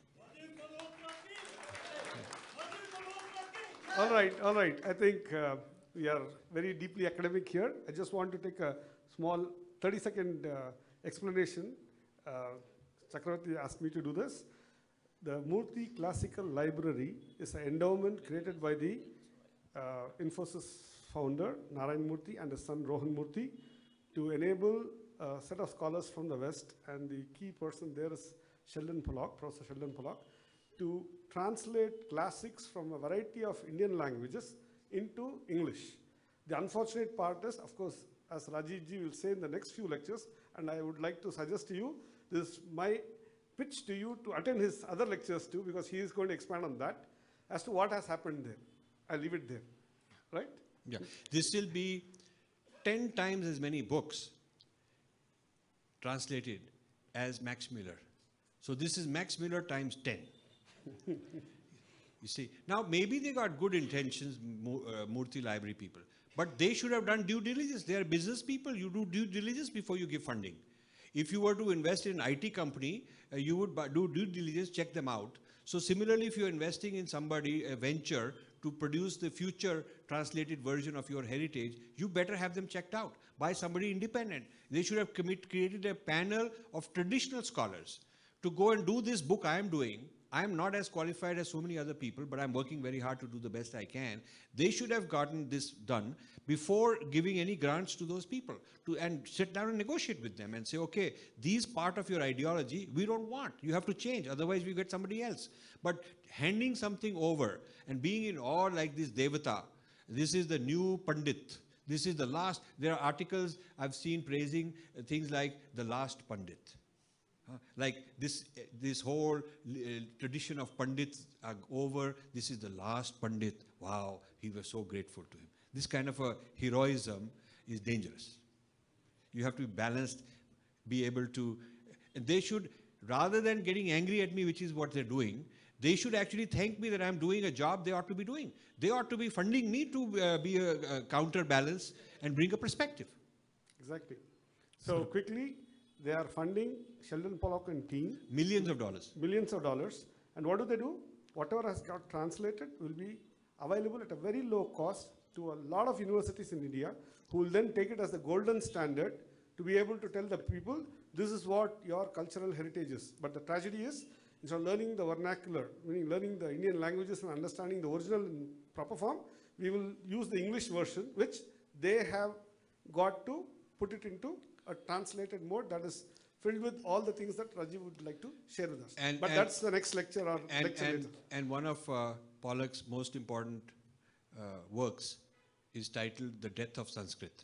All right, all right. I think uh, we are very deeply academic here. I just want to take a small thirty second uh, explanation. Uh, Chakravarti asked me to do this. The Murthy Classical Library is an endowment created by the uh, Infosys founder, Narayan Murthy, and his son, Rohan Murthy, to enable a set of scholars from the West, and the key person there is Sheldon Pollock, Professor Sheldon Pollock, to translate classics from a variety of Indian languages into English. The unfortunate part is, of course, as Rajiv ji will say in the next few lectures, and I would like to suggest to you, this is my pitch to you to attend his other lectures too, because he is going to expand on that, as to what has happened there. I'll leave it there, right? Yeah. This will be ten times as many books translated as Max Miller. So this is Max Miller times ten. You see, now maybe they got good intentions, uh, Murthy Library people, but they should have done due diligence. They are business people. You do due diligence before you give funding. If you were to invest in an I T company, uh, you would do due diligence, check them out. So similarly, if you're investing in somebody, a venture, to produce the future translated version of your heritage, you better have them checked out by somebody independent. They should have commit, created a panel of traditional scholars to go and do this book I am doing. I am not as qualified as so many other people, but I'm working very hard to do the best I can. They should have gotten this done before giving any grants to those people, to, and sit down and negotiate with them and say, okay, these part of your ideology, we don't want. You have to change, otherwise we get somebody else. But handing something over and being in awe like this Devata, this is the new Pandit, this is the last, there are articles I've seen praising uh, things like the last Pandit. Uh, like this, uh, this whole uh, tradition of Pandits are over, this is the last Pandit. Wow, he was so grateful to him. This kind of a heroism is dangerous. You have to be balanced, be able to, and they should, rather than getting angry at me, which is what they're doing, they should actually thank me that I'm doing a job they ought to be doing. They ought to be funding me to uh, be a, a counterbalance and bring a perspective. Exactly. So quickly, they are funding Sheldon Pollock and team. Millions of dollars. Millions of dollars. And what do they do? Whatever has got translated will be available at a very low cost to a lot of universities in India, who will then take it as the golden standard to be able to tell the people, this is what your cultural heritage is. But the tragedy is, instead of learning the vernacular, meaning learning the Indian languages and understanding the original in proper form, we will use the English version, which they have got to put it into a translated mode that is filled with all the things that Rajiv would like to share with us. And, but and, that's the next lecture or and, lecture and, later. And one of uh, Pollock's most important uh, works is titled The Death of Sanskrit.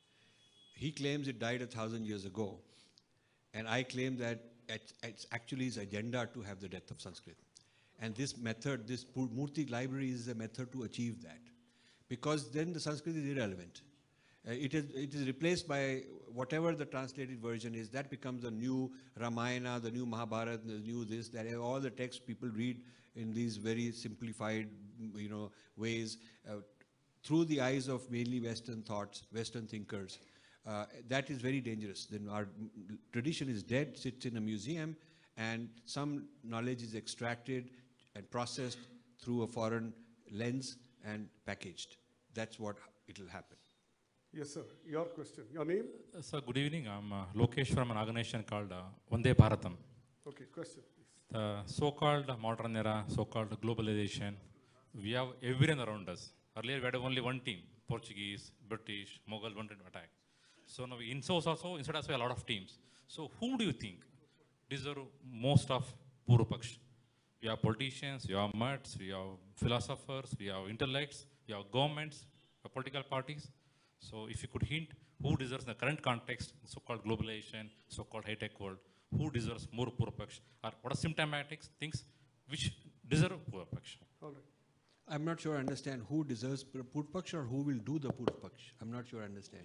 He claims it died a thousand years ago. And I claim that it's, it's actually his agenda to have the death of Sanskrit. And this method, this Murthy library is a method to achieve that. Because then the Sanskrit is irrelevant. Uh, it, is, it is replaced by whatever the translated version is. That becomes the new Ramayana, the new Mahabharata, the new this, that, all the texts people read in these very simplified, you know, ways. Uh, through the eyes of mainly Western thoughts, Western thinkers, uh, that is very dangerous. Then our m- tradition is dead, sits in a museum, and some knowledge is extracted and processed through a foreign lens and packaged. That's what it will happen. Yes, sir. Your question. Your name? Uh, Sir, good evening. I'm uh, Lokesh from an organization called uh, Vande Bharatam. Okay, question, please. The so-called modern era, so-called globalization, we have everyone around us. Earlier, we had only one team, Portuguese, British, Mughal wanted to attack. So now in source also, inside also a lot of teams. So who do you think deserve most of Purva Paksh? We have politicians, we have mutts, we have philosophers, we have intellects, we have governments, we have political parties. So if you could hint who deserves in the current context, so-called globalization, so-called high-tech world, who deserves more Purva Paksh? Or what are symptomatic things which deserve Purva Paksh? All right. I'm not sure I understand who deserves Pur- Purva Paksh or who will do the Purva Paksh. I'm not sure I understand.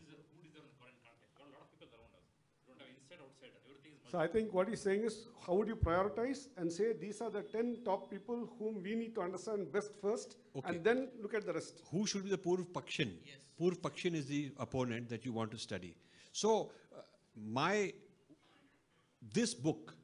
So I think what he's saying is, how would you prioritize and say these are the ten top people whom we need to understand best first, Okay. and then look at the rest. Who should be the Purv Pakshin? Yes. Purv Pakshin is the opponent that you want to study. So, uh, my, this book,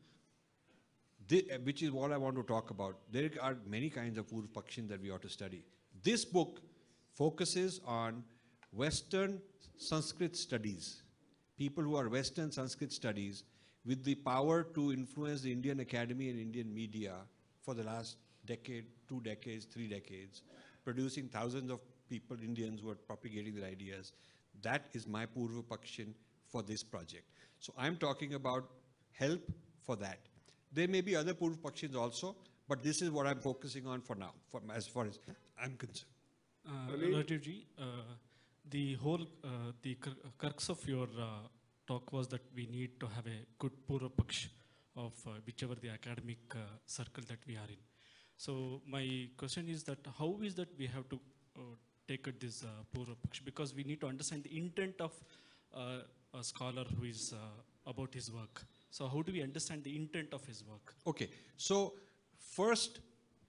thi- uh, which is what I want to talk about, there are many kinds of Purv Pakshin that we ought to study. This book focuses on Western Sanskrit studies, people who are Western Sanskrit studies with the power to influence the Indian academy and Indian media for the last decade, two decades, three decades, producing thousands of people, Indians, who are propagating their ideas. That is my Purva Pakshin for this project. So I'm talking about help for that. There may be other Purva Pakshins also, but this is what I'm focusing on for now, for, as far as I'm concerned. Uh, Rajiv? Rajiv ji, uh, the whole, uh, the cr- crux of your uh, talk was that we need to have a good Purva Paksh of uh, whichever the academic uh, circle that we are in. So my question is that how is that we have to uh, take at this uh, Purva Paksh? Because we need to understand the intent of uh, a scholar who is uh, about his work. So how do we understand the intent of his work? Okay, so first,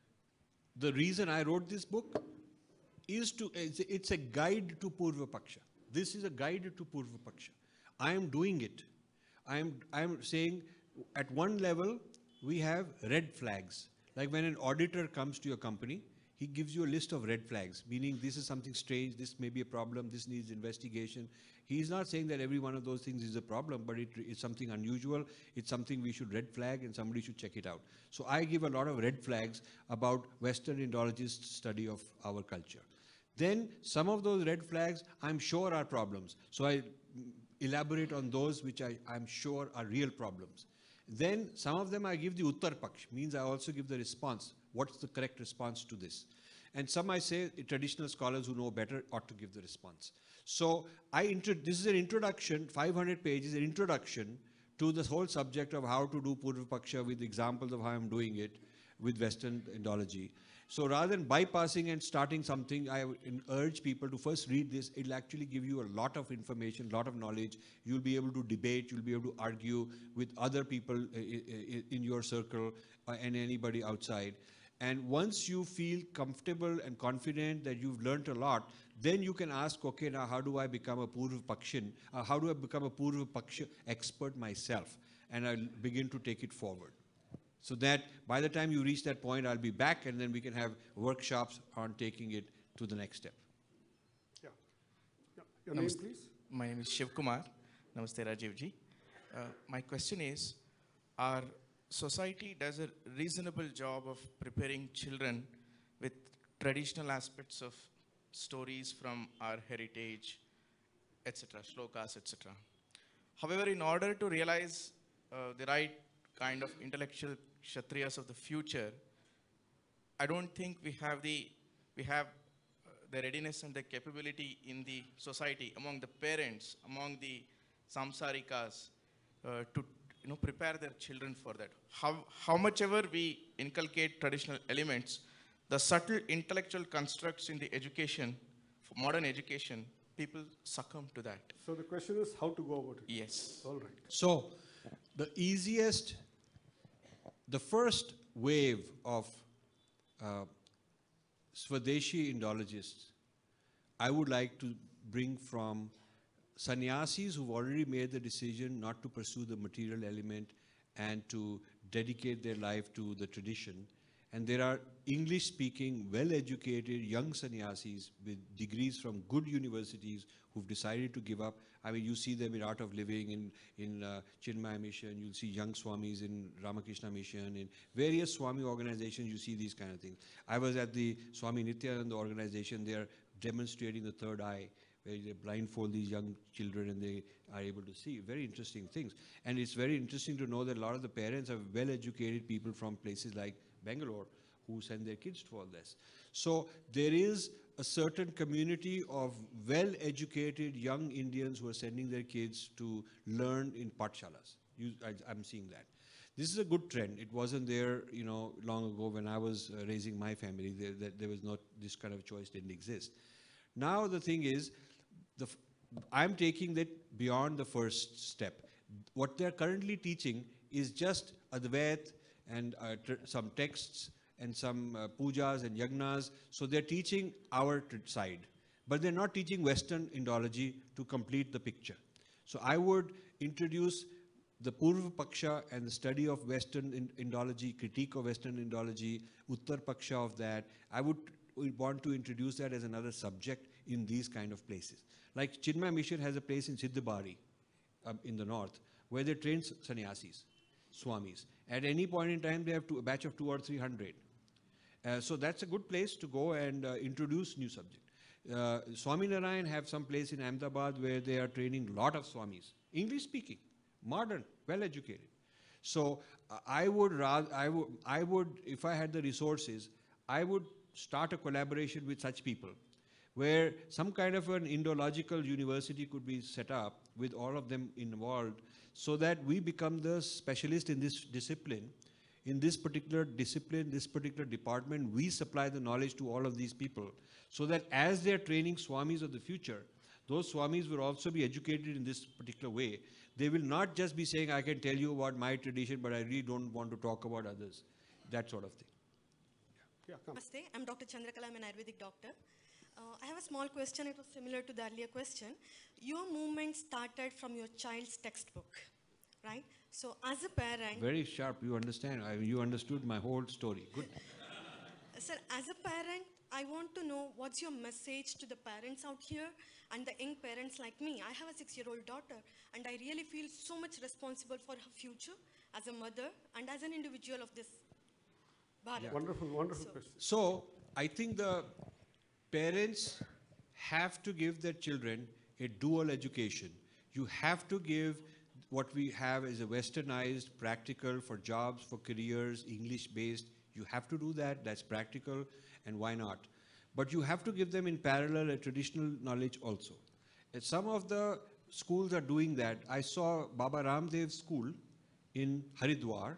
the reason I wrote this book is to, it's a, it's a guide to Purva Paksha. This is a guide to Purva Paksha. I am doing it. I am, I am saying at one level, we have red flags. Like when an auditor comes to your company, he gives you a list of red flags, meaning this is something strange, this may be a problem, this needs investigation. He's not saying that every one of those things is a problem, but it is something unusual, it's something we should red flag and somebody should check it out. So I give a lot of red flags about Western Indologists' study of our culture. Then some of those red flags I'm sure are problems. So I elaborate on those which I, I'm sure are real problems. Then some of them I give the Uttar Paksh, means I also give the response. What's the correct response to this? And some I say traditional scholars who know better ought to give the response. So I intro this is an introduction, five hundred pages, an introduction to this whole subject of how to do Purva Paksha with examples of how I'm doing it with Western Indology. So rather than bypassing and starting something, I urge people to first read this. It'll actually give you a lot of information, a lot of knowledge. You'll be able to debate, you'll be able to argue with other people in your circle and anybody outside. And once you feel comfortable and confident that you've learned a lot, then you can ask, okay, now how do I become a Purva Pakshin? Uh, how do I become a Purva Paksha expert myself? And I'll begin to take it forward. So that by the time you reach that point, I'll be back and then we can have workshops on taking it to the next step. Yeah. Yeah. Your name, Namaste. please. My name is Shiv Kumar. Namaste, Rajiv ji. Uh, my question is, our society does a reasonable job of preparing children with traditional aspects of stories from our heritage, et cetera, shlokas, et cetera. However, in order to realize uh, the right kind of intellectual kshatriyas of the future, I don't think we have the we have uh, the readiness and the capability in the society, among the parents, among the samsarikas, uh, to you know prepare their children for that. How how much ever we inculcate traditional elements, the subtle intellectual constructs in the education, for modern education, people succumb to that. So the question is how to go about it. Yes. All right. So the easiest, the first wave of uh, Swadeshi Indologists I would like to bring from sannyasis who've already made the decision not to pursue the material element and to dedicate their life to the tradition. And there are English-speaking, well-educated young sannyasis with degrees from good universities who've decided to give up. I mean, you see them in Art of Living, in, in uh, Chinmaya Mission, you'll see young Swamis in Ramakrishna Mission, in various Swami organizations, you see these kind of things. I was at the Swami Nityananda organization, they are demonstrating the third eye, where they blindfold these young children and they are able to see. Very interesting things. And it's very interesting to know that a lot of the parents are well-educated people from places like Bangalore who send their kids to all this. So there is a certain community of well-educated young Indians who are sending their kids to learn in pathshalas. You, I, I'm seeing that. This is a good trend. It wasn't there, you know, long ago when I was uh, raising my family. There, there, there was not, this kind of choice didn't exist. Now the thing is, the f I'm taking that beyond the first step. What they're currently teaching is just Advait and uh, some texts and some uh, pujas and yagnas. So they're teaching our side, but they're not teaching Western Indology to complete the picture. So I would introduce the Purva Paksha and the study of Western in Indology, critique of Western Indology, Uttar Paksha of that. I would want to introduce that as another subject in these kind of places. Like Chinmaya Mission has a place in Siddhabari uh, in the north where they train sannyasis, swamis. At any point in time, they have two, a batch of two or three hundred. Uh, so that's a good place to go and uh, introduce new subject. Uh, Swami Narayan have some place in Ahmedabad where they are training a lot of swamis, English speaking, modern, well educated. So uh, I would rather, I would, I would, if I had the resources, I would start a collaboration with such people where some kind of an Indological university could be set up with all of them involved so that we become the specialist in this discipline. In this particular discipline, this particular department, we supply the knowledge to all of these people so that as they're training swamis of the future, those swamis will also be educated in this particular way. They will not just be saying, I can tell you about my tradition, but I really don't want to talk about others. That sort of thing. Yeah, come. Namaste, I'm Doctor Chandrakala, I'm an Ayurvedic doctor. Uh, I have a small question, it was similar to the earlier question. Your movement started from your child's textbook, right? So as a parent... Very sharp, you understand. I, you understood my whole story. Good. Sir, as a parent, I want to know what's your message to the parents out here and the young parents like me. I have a six-year-old daughter and I really feel so much responsible for her future as a mother and as an individual of this Bharat. Yeah. Wonderful, wonderful so, question. So I think the parents have to give their children a dual education. You have to give what we have as a westernized, practical for jobs, for careers, English-based. You have to do that, that's practical, and why not? But you have to give them in parallel a traditional knowledge also. And some of the schools are doing that. I saw Baba Ramdev's school in Haridwar.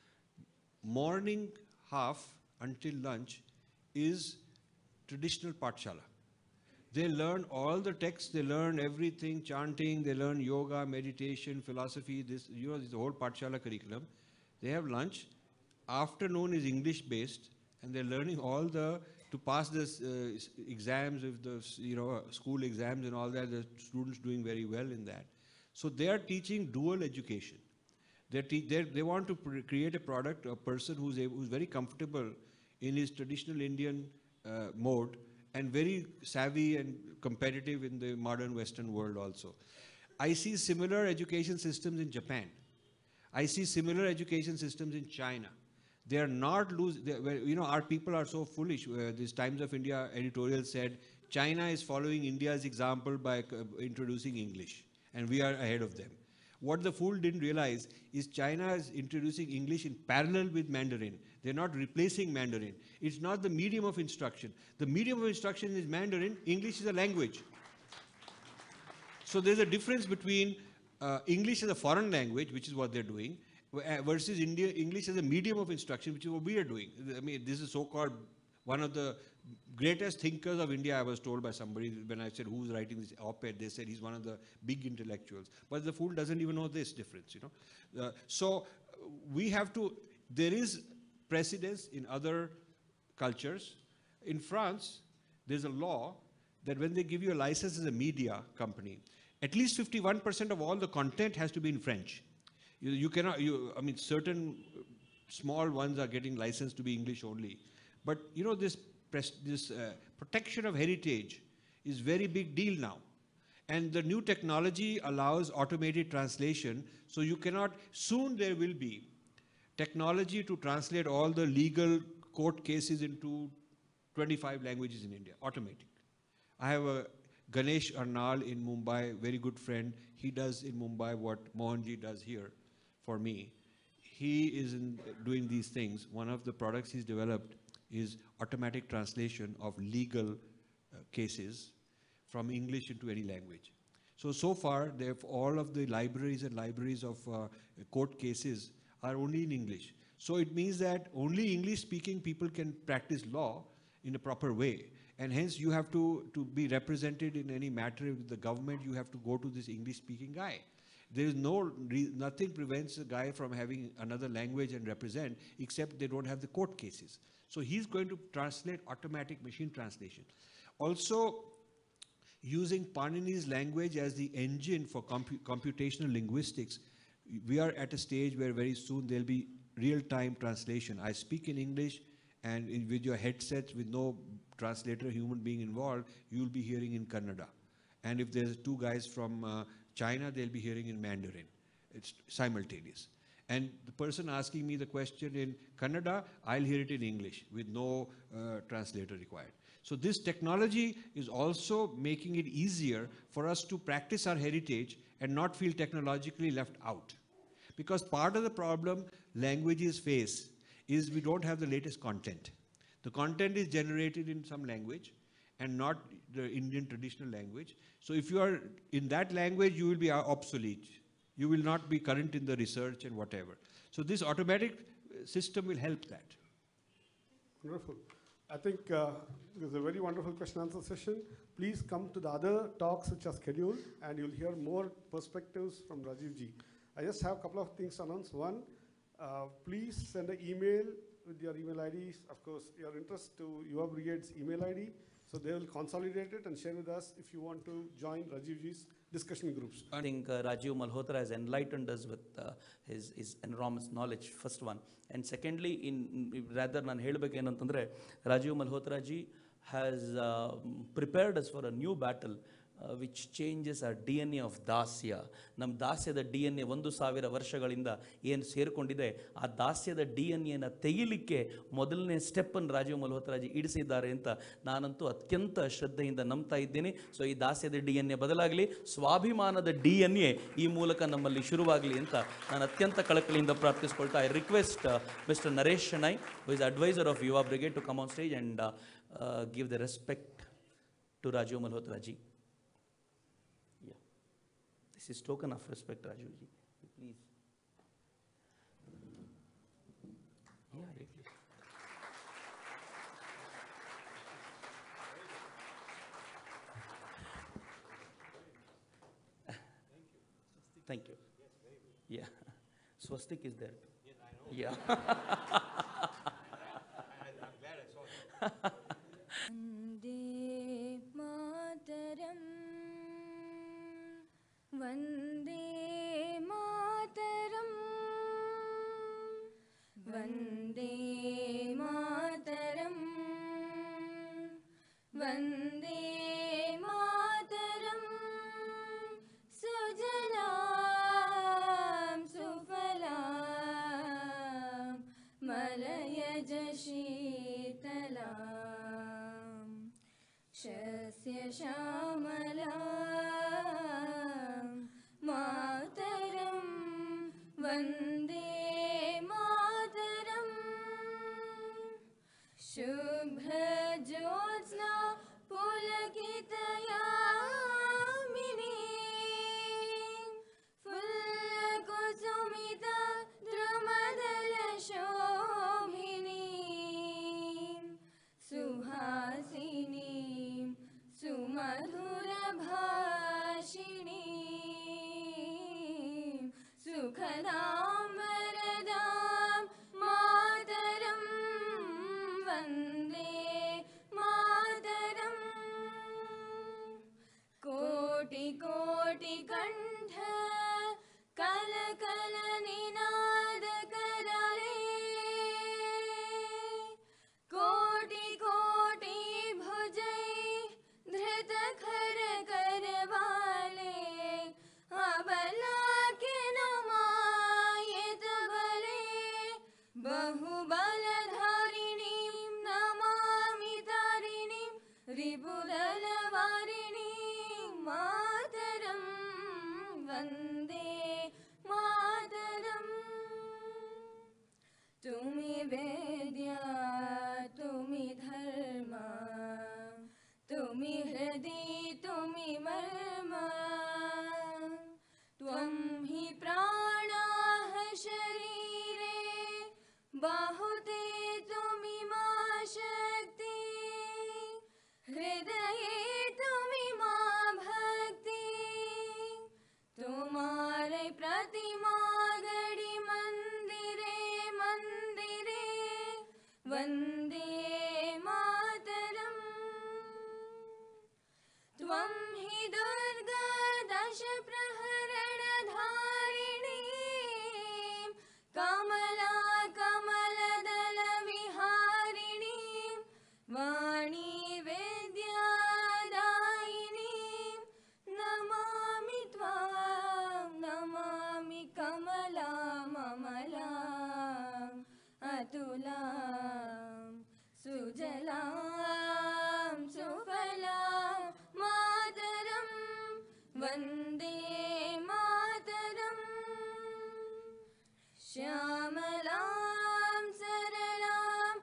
Morning half until lunch is traditional pathshala. They learn all the texts, they learn everything, chanting, they learn yoga, meditation, philosophy, this, you know, this is the whole pathshala curriculum. They have lunch. Afternoon is English based, and they're learning all the, to pass this uh, exams, if the, you know, school exams and all that, the students doing very well in that. So they are teaching dual education. They're te they're, they want to create a product, a person who's, able, who's very comfortable in his traditional Indian uh, mode, and very savvy and competitive in the modern Western world also. I see similar education systems in Japan. I see similar education systems in China. They are not losing, you know, our people are so foolish. Uh, this Times of India editorial said, China is following India's example by uh, introducing English, and we are ahead of them. What the fool didn't realize is China is introducing English in parallel with Mandarin. They're not replacing Mandarin. It's not the medium of instruction. The medium of instruction is Mandarin. English is a language. So there's a difference between uh, English as a foreign language, which is what they're doing, versus India, English as a medium of instruction, which is what we are doing. I mean, this is so-called one of the greatest thinkers of India, I was told by somebody when I said, who's writing this op-ed, they said he's one of the big intellectuals. But the fool doesn't even know this difference, you know. Uh, so we have to, there is precedence in other cultures. In France, there's a law that when they give you a license as a media company, at least fifty-one percent of all the content has to be in French. You, you cannot, you, I mean, certain small ones are getting licensed to be English only. But, you know, this, pres this uh, protection of heritage is very big deal now. And the new technology allows automated translation, so you cannot, soon there will be technology to translate all the legal court cases into twenty-five languages in India, automatic. I have a Ganesh Arnal in Mumbai, very good friend. He does in Mumbai what Mohanji does here for me. He is in doing these things. One of the products he's developed is automatic translation of legal uh, cases from English into any language. So, so far, all of the libraries and libraries of uh, court cases are only in English. So it means that only English-speaking people can practice law in a proper way. And hence, you have to, to be represented in any matter with the government, you have to go to this English-speaking guy. There is no, nothing prevents a guy from having another language and represent, except they don't have the court cases. So he's going to translate automatic machine translation. Also, using Panini's language as the engine for compu computational linguistics, we are at a stage where very soon there'll be real-time translation. I speak in English, and in, with your headsets, with no translator, human being involved, you'll be hearing in Kannada. And if there's two guys from uh, China, they'll be hearing in Mandarin. It's simultaneous. And the person asking me the question in Kannada, I'll hear it in English with no uh, translator required. So this technology is also making it easier for us to practice our heritage and not feel technologically left out. Because part of the problem languages face is we don't have the latest content. The content is generated in some language and not the Indian traditional language. So if you are in that language, you will be obsolete. You will not be current in the research and whatever. So this automatic system will help that. Wonderful. I think uh, it was a very wonderful question answer session. Please come to the other talks which are scheduled, and you'll hear more perspectives from Rajiv Ji. I just have a couple of things to announce. One, uh, please send an email with your email I Ds. Of course, your interest to Yuva Brigade's email I D. So they will consolidate it and share with us if you want to join Rajiv Ji's discussion groups. I think uh, Rajiv Malhotra has enlightened us with uh, his, his enormous knowledge, first one. And secondly, in rather than helbek enantandre, Rajiv Malhotra ji has uh, prepared us for a new battle uh, which changes our D N A of Dasya. Nam Dasyada D N A ಒಂದು ಸಾವಿರ ವರ್ಷಗಳಿಂದ ಏನು ಸೇರಿಕೊಂಡಿದೆ ಆ ದಾಸ್ಯದ D N ಎನ ತೆಗಿಲಿಕ್ಕೆ ಮೊದಲನೇ step ಅನ್ನು ರಾಜೀವ್ ಮಲ್ಹೋತ್ರಾಜಿ ಇಡಿಸಿದ್ದಾರೆ ಅಂತ ನಾನಂತೂ ಅತ್ಯಂತ ಶ್ರದ್ಧೆಯಿಂದ ನಂಬ್ತಾ ಇದ್ದೇನೆ. ಸೊ ಈ ದಾಸ್ಯದ ಡಿ ಎನ್ ಎ ಬದಲಾಗಲಿ, ಸ್ವಾಭಿಮಾನದ ಡಿ ಎನ್ ಎ ಈ ಮೂಲಕ ನಮ್ಮಲ್ಲಿ ಶುರುವಾಗಲಿ ಅಂತ ನಾನು ಅತ್ಯಂತ ಕಳಕಳಿಯಿಂದ ಪ್ರಾರ್ಥಿಸಿಕೊಳ್ತಾ I request mister Naresh Shenoy, who is adviser of Yuva Brigade, to come on stage and give the respect to Rajeev ಮಲ್ಹೋತ್ರಾಜಿ. This is token of respect, Rajuji. Please. Yeah, really. Thank you. Yeah. Swastik is there. Yes, I know. Yeah. I'm glad I saw it. Vande Mataram, Vande Mataram, Vande Mataram, Sujalam Sufalam, Malayaj Sheetalam, Shasya Shamalam, Mataram, Vande Mataram, Shubha Jyotsna Pulakitayamini, Fulla Kusumita Drumadala Shobhini, Suhasini, Sumadhura Bhashini, Sukhadam Varadam Mataram, Vande Mataram. कोटि कोटि कंठ कल कल निनाद करले कोटि कोटि भुजै धृत खर करवाले अबला के नमायित बले बहुबलधारिणीं नमामि तारिणीं रिपुदलवारिणीं मातरं वन्दे मातरम् तुमि वेद्या तुमि धर्मा तुमि हृदि तुमि मर्मा त्वं हि प्राणाः शरीरे बाहुते तुमि मा शक्ति हृदये तुमि मा भक्ति तुम्हारे प्रतिमा गढ़ी मंदिरे मंदिरे वंदे मातरम् त्वं हि दुर्गा दश प्रहरण धारिणी कमला कमलदल विहारिणी वाणी विद्यादायिनी नमामि त्वां नमामि कमला ममला अतुलां सुजलां सुफलां मातरं वन्दे मातरम् श्यामलां सरलां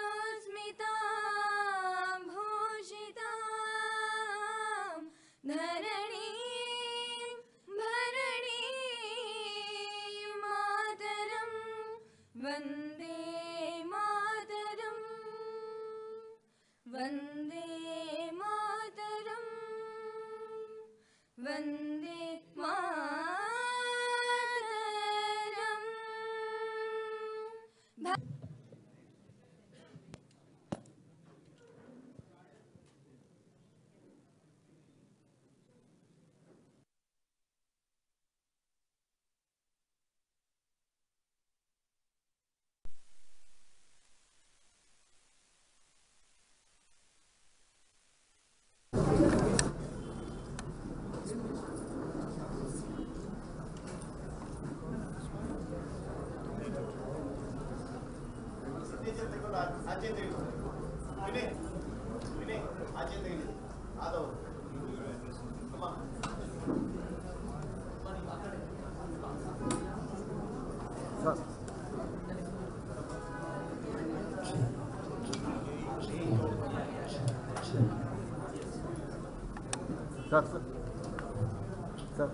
सुस्मितां भूषितां धरणीं भरणीं मातरं वन्दे मातरम् वन्दे मातरम् वन्दे मातरम् भ- Sir, sir. Sir.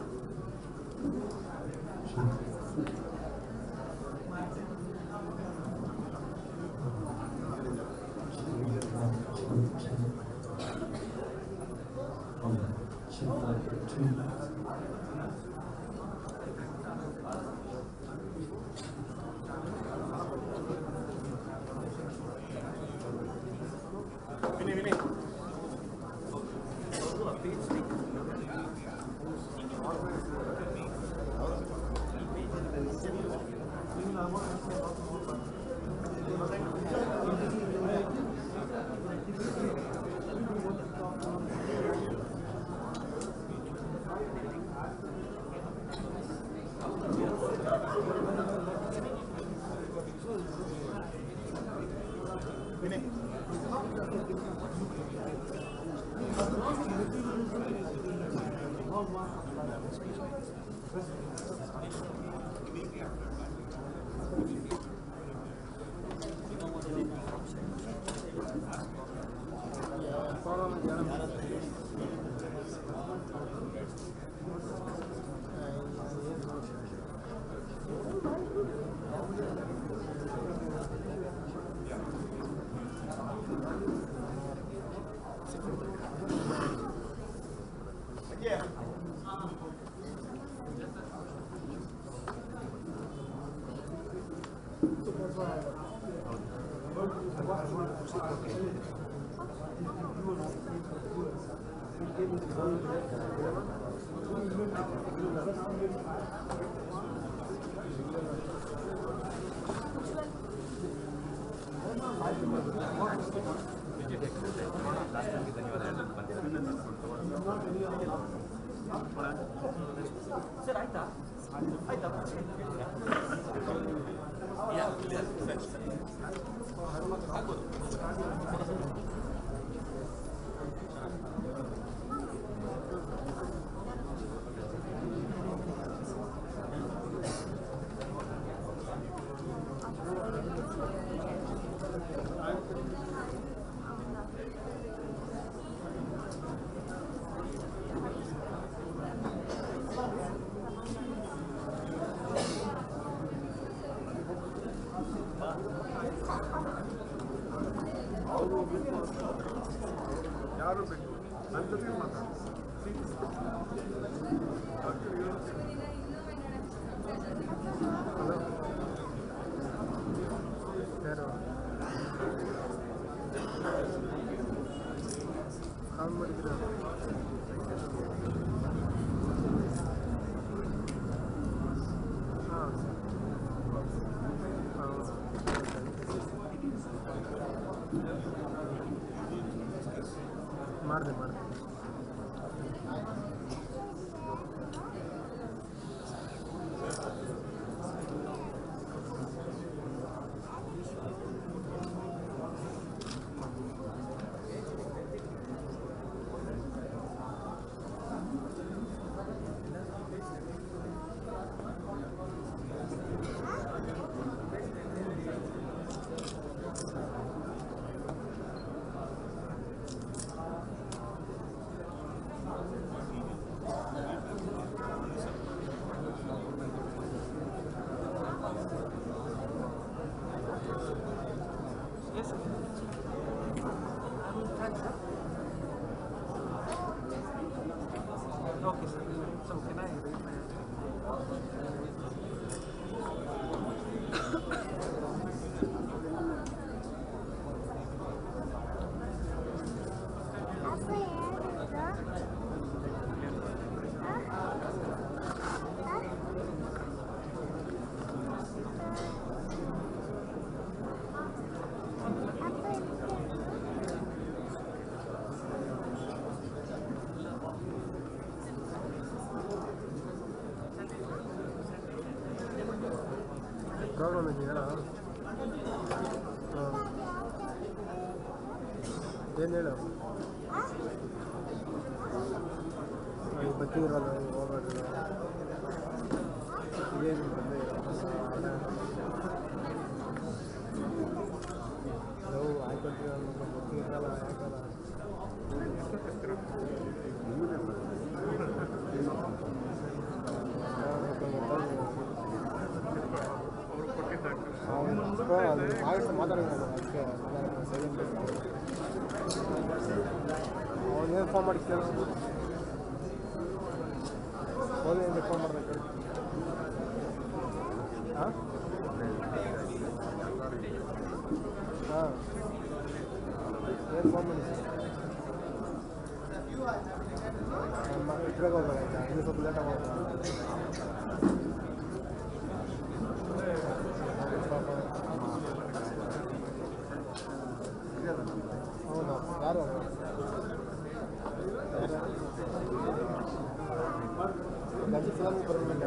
Vinay, Vinay. Sir ಆಯ್ತಾ ಆಯ್ತಾ ಯಾರು ಬೇಕು ನನ್ನ ಜೊತೆ ಮಾತಾಡಿ ಯಾರು ಕಾಲ್ ಮಾಡಿದ್ರೆ ಹಾಂ ಮಾಡಿದೆ ಮಾಡಿದೆ Okay, sir. So can I raise my hand? Problem ಇದೆಯಾ ಹಾಂ ಏನು ಹೇಳು ಈಗ ಬರ್ತಿರಲ್ಲ ಹೋಗೋದಿಲ್ಲ ಏನು ಬಂದೇ ನಾವು ಆಯ್ಕೊಳ್ತೀವಿ ಅನ್ನೋದು ಗೊತ್ತಿರಲ್ಲ ಯಾಕಲ್ಲ ಮಾತಾಡಿದ್ರು ಅದಕ್ಕೆ ಅವನೇನು ಫೋನ್ ಮಾಡಿ ಕೇಳ ಓದಿ ಫೋನ್ ಮಾಡ್ಬೇಕು ಹಾಂ ಹಾಂ ಏನು ಫೋನ್ ಮಾಡಿ ನಮ್ಮ ಇದ್ರಾಗ ಹೋಗ್ಬೇಕಾಯ್ತಾ ಇಲ್ಲಿ ಸ್ವಲ್ಪ ಲೇಟಾಗಿ ಹೋಗ್ಬೇಕು ಹೌದಾ ಯಾರು ಗಂಜಿ ಫಿಲಮ್ ಬರಲಿಲ್ಲ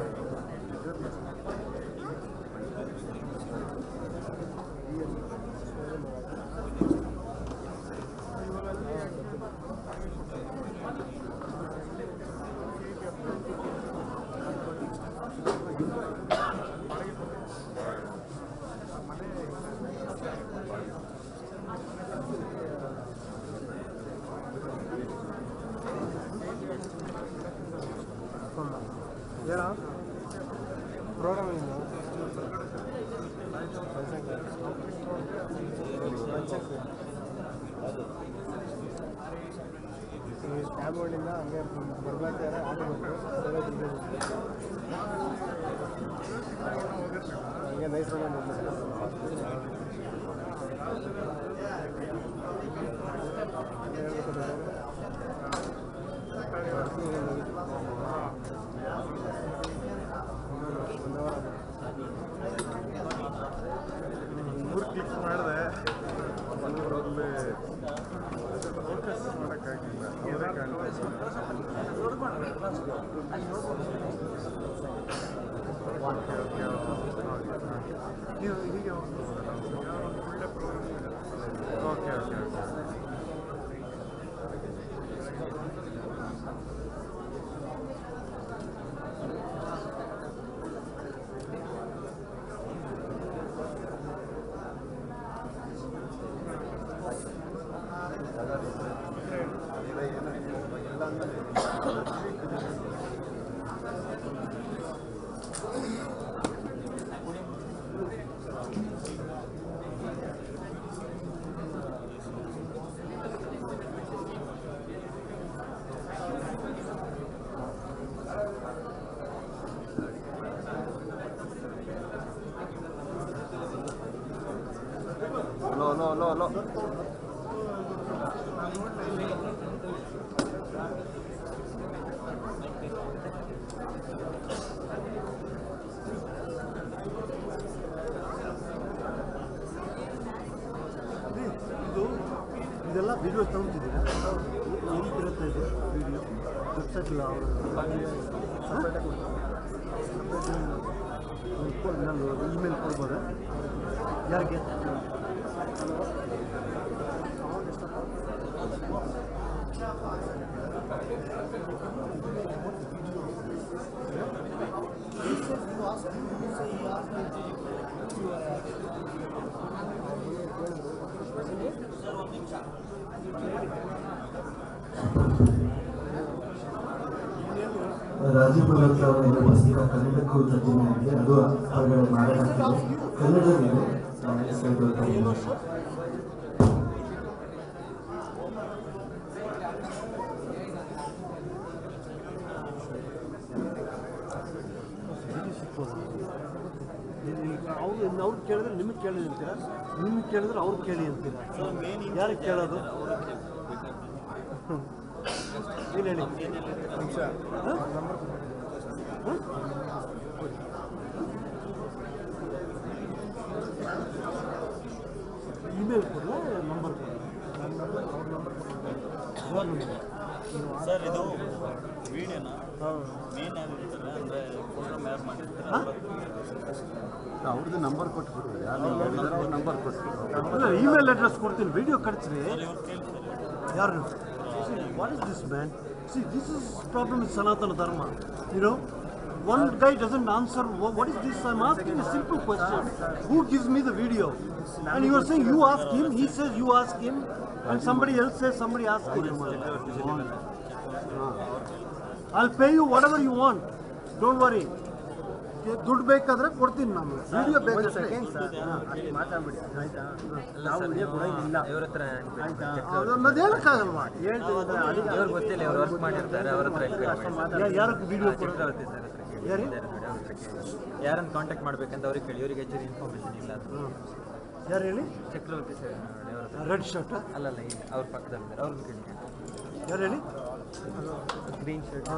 ಏನ ಪ್ರೋಗ್ರಾಮ್ ಏನು ಈ ಟ್ಯಾಬ್ಲೆಟಿಂದ ಹಂಗೆ ಬರ್ಬೇಕಾದ್ರೆ ಆಟ ಬಂತು ಹಂಗೆ ನೈಸ್ ಹೇಳ್ಬೇಕು ನೀವು ಹೀಗೆ ಒಳ್ಳೆ ಪ್ರೋಗ್ರಾಮ್ ಇದೆ. Okay okay okay No, no, no, no. ಇದು ಇದೆಲ್ಲ ವಿಡಿಯೋ ತಗೊಂಡಿದ್ದೀರಾ ಎಲ್ಲಿ ಬರುತ್ತೆ ಇದು ವಿಡಿಯೋ ವೆಬ್ಸೈಟ್ ಇಲ್ಲ ಅವರು ನಾನು ಇಮೇಲ್ ಕೊಡ್ಬೋದಾ ಯಾರಿಗೆ ರಾಜೀವ್ ಮಲ್ಹೋತ್ರಾ ಅವರ ಪುಸ್ತಕ ಕನ್ನಡಕ್ಕೂ ತರ್ಜುಮೆ ಆಗಿದೆ. ಅದು ಹೊರಗಡೆ ಮಾರಾಟವಾಗ್ತಿದೆ. ಕನ್ನಡದಲ್ಲಿದೆ. ಅವ್ರು ಅವ್ರು ಕೇಳಿದ್ರೆ ನಿಮಗೆ ಕೇಳಿ ಅಂತೀರಾ, ನಿಮಗೆ ಕೇಳಿದ್ರೆ ಅವ್ರು ಕೇಳಿ ಅಂತೀರಾ, ಯಾರಿಗೆ ಕೇಳೋದು? ಏನು ಹೇಳಿ ಇಮೇಲ್ ಕೊಡಲ ನಂಬರ್ ಸರ್ ಇದು ವಿಡಿಯೋನ ಮೇನ್ ಆಗಿರ್ತಾರೆ ಅಂದರೆ ಪ್ರೋಗ್ರಾಮ್ ಯಾರು ಮಾಡಿರ್ತಾರೆ ಅವ್ರದ್ದು ನಂಬರ್ ಕೊಟ್ಬಿಡ್ರಿ, ಯಾರು ಅವ್ರ ನಂಬರ್ ಕೊಟ್ಬಿಟ್ಟು ಇಮೇಲ್ ಅಡ್ರೆಸ್ ಕೊಡ್ತೀನಿ, ವಿಡಿಯೋ ಕಳಿಸ್ರಿ. ಯಾರು what is this man? See this is problem is Sanatana Dharma. You know one guy doesn't answer. What is this? I'm asking a simple question. Who gives me the video? And you are saying you ask him, he says you ask him, and somebody else says somebody ask him. I'll pay you whatever you want. Don't worry. ದುಡ್ಡು ಬೇಕಾದ್ರೆ ಕೊಡ್ತೀನಿ ನಾನು. Video ಬೇಕು second sir ಅಷ್ಟು ಮಾತಾಡ್ಬಿಡಿ ಆಯ್ತಾ? ನಾವು video ಕೊಡೋಂಗಿಲ್ಲ ಇವ್ರ ಹತ್ರ. ಆಯ್ತಾ? ಅದು ಹೇಳಕ್ಕಾಗಲ್ವಾ? ಹೇಳ್ತೀನಿ ಅವ್ರಿಗೆ ಗೊತ್ತಿಲ್ಲ, ಅವ್ರು ವರ್ಕ್ ಮಾಡಿರ್ತಾರೆ, ಅವ್ರ ಹತ್ರ ಯಾರಕ್ಕೆ ವಿಡಿಯೋ ಕೊಡ್ತಾರೆ ಸರ್? ಯಾರು ಯಾರನ್ನು ಕಾಂಟ್ಯಾಕ್ಟ್ ಮಾಡ್ಬೇಕಂತ ಅವ್ರಿಗೆ ಕೇಳಿ, ಇವರಿಗೆ ಹೆಚ್ಚಿನ ಇನ್ಫಾರ್ಮೇಷನ್ ಇಲ್ಲ. ಯಾರು ಹೇಳಿ? ಚಕ್ರವರ್ತಿ ಸರ್ ರೆಡ್ ಶರ್ಟ್ ಅಲ್ಲಲ್ಲ, ಅವ್ರ ಪಕ್ಕದಲ್ಲಿ ಅವ್ರನ್ನ ಕೇಳಿ. ಯಾರು ಹೇಳಿ? ಗ್ರೀನ್ ಶರ್ಟ್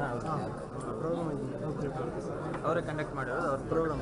ಅವರೇ ಕಂಡಕ್ಟ್ ಮಾಡಿರೋದು ಅವ್ರ ಪ್ರೋಗ್ರಾಮ್.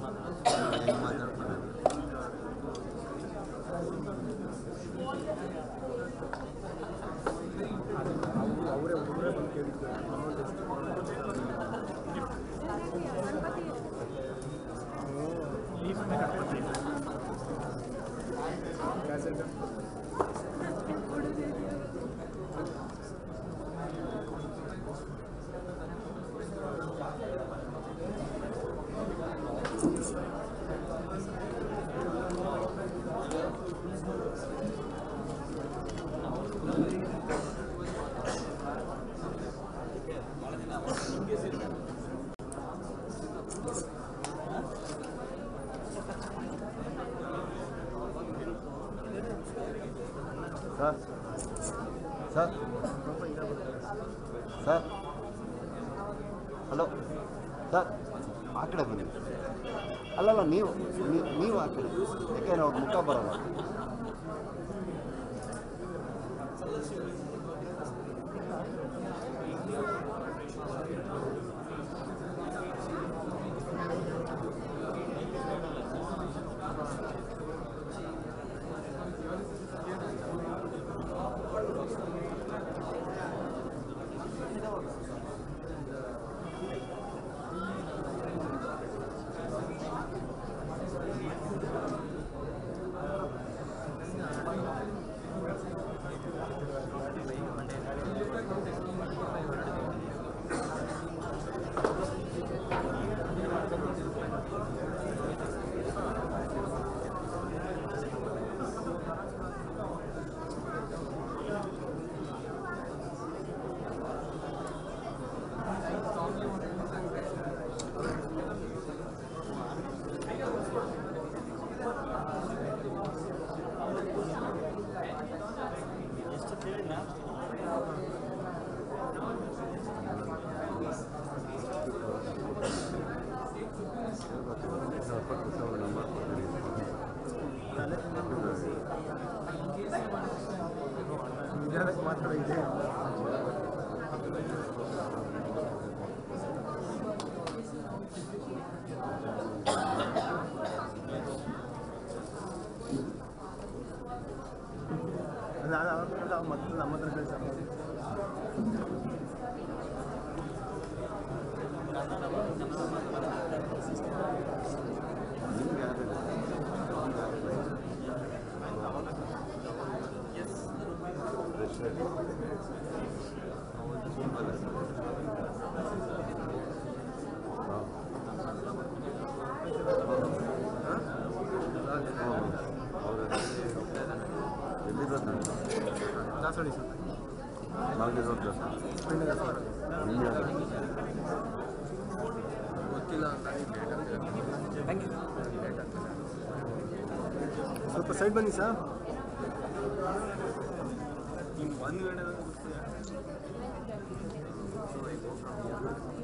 ಮಾತಾಡ್ತಾರೆ ಅವರೇ ಹುಡುಗರೇ ಬಂದು ಕೇಳಿದ್ರು ಅಮೌಂಟ್ ಎಷ್ಟು ಲೀಫ್ ಕ್ಯಾಸೆಟ್ sir sir sir hello sir ಆ ಕಡೆ ಬನ್ನಿ. ಅಲ್ಲಲ್ಲ ನೀವು ನೀವು- ನೀವು ಆ ಕಡೆ, ಯಾಕೆಂದ್ರೆ ಅವ್ರ ಮುಖ ಬರಲ್ಲ. ನಿಧಾನಕ್ಕೆ ಮಾತ್ರ ಇದೆ. ಅದು ಮತ್ತೆ ನಮ್ಮ ಹತ್ರ ಕೆಲಸ ದಾಸವಾಡಿ ಸರ್ ಗೊತ್ತಿಲ್ಲ ಥ್ಯಾಂಕ್ ಯು. ಸ್ವಲ್ಪ ಸೈಡ್ ಬನ್ನಿ ಸರ್. ಒಂದು ವೇಳೆ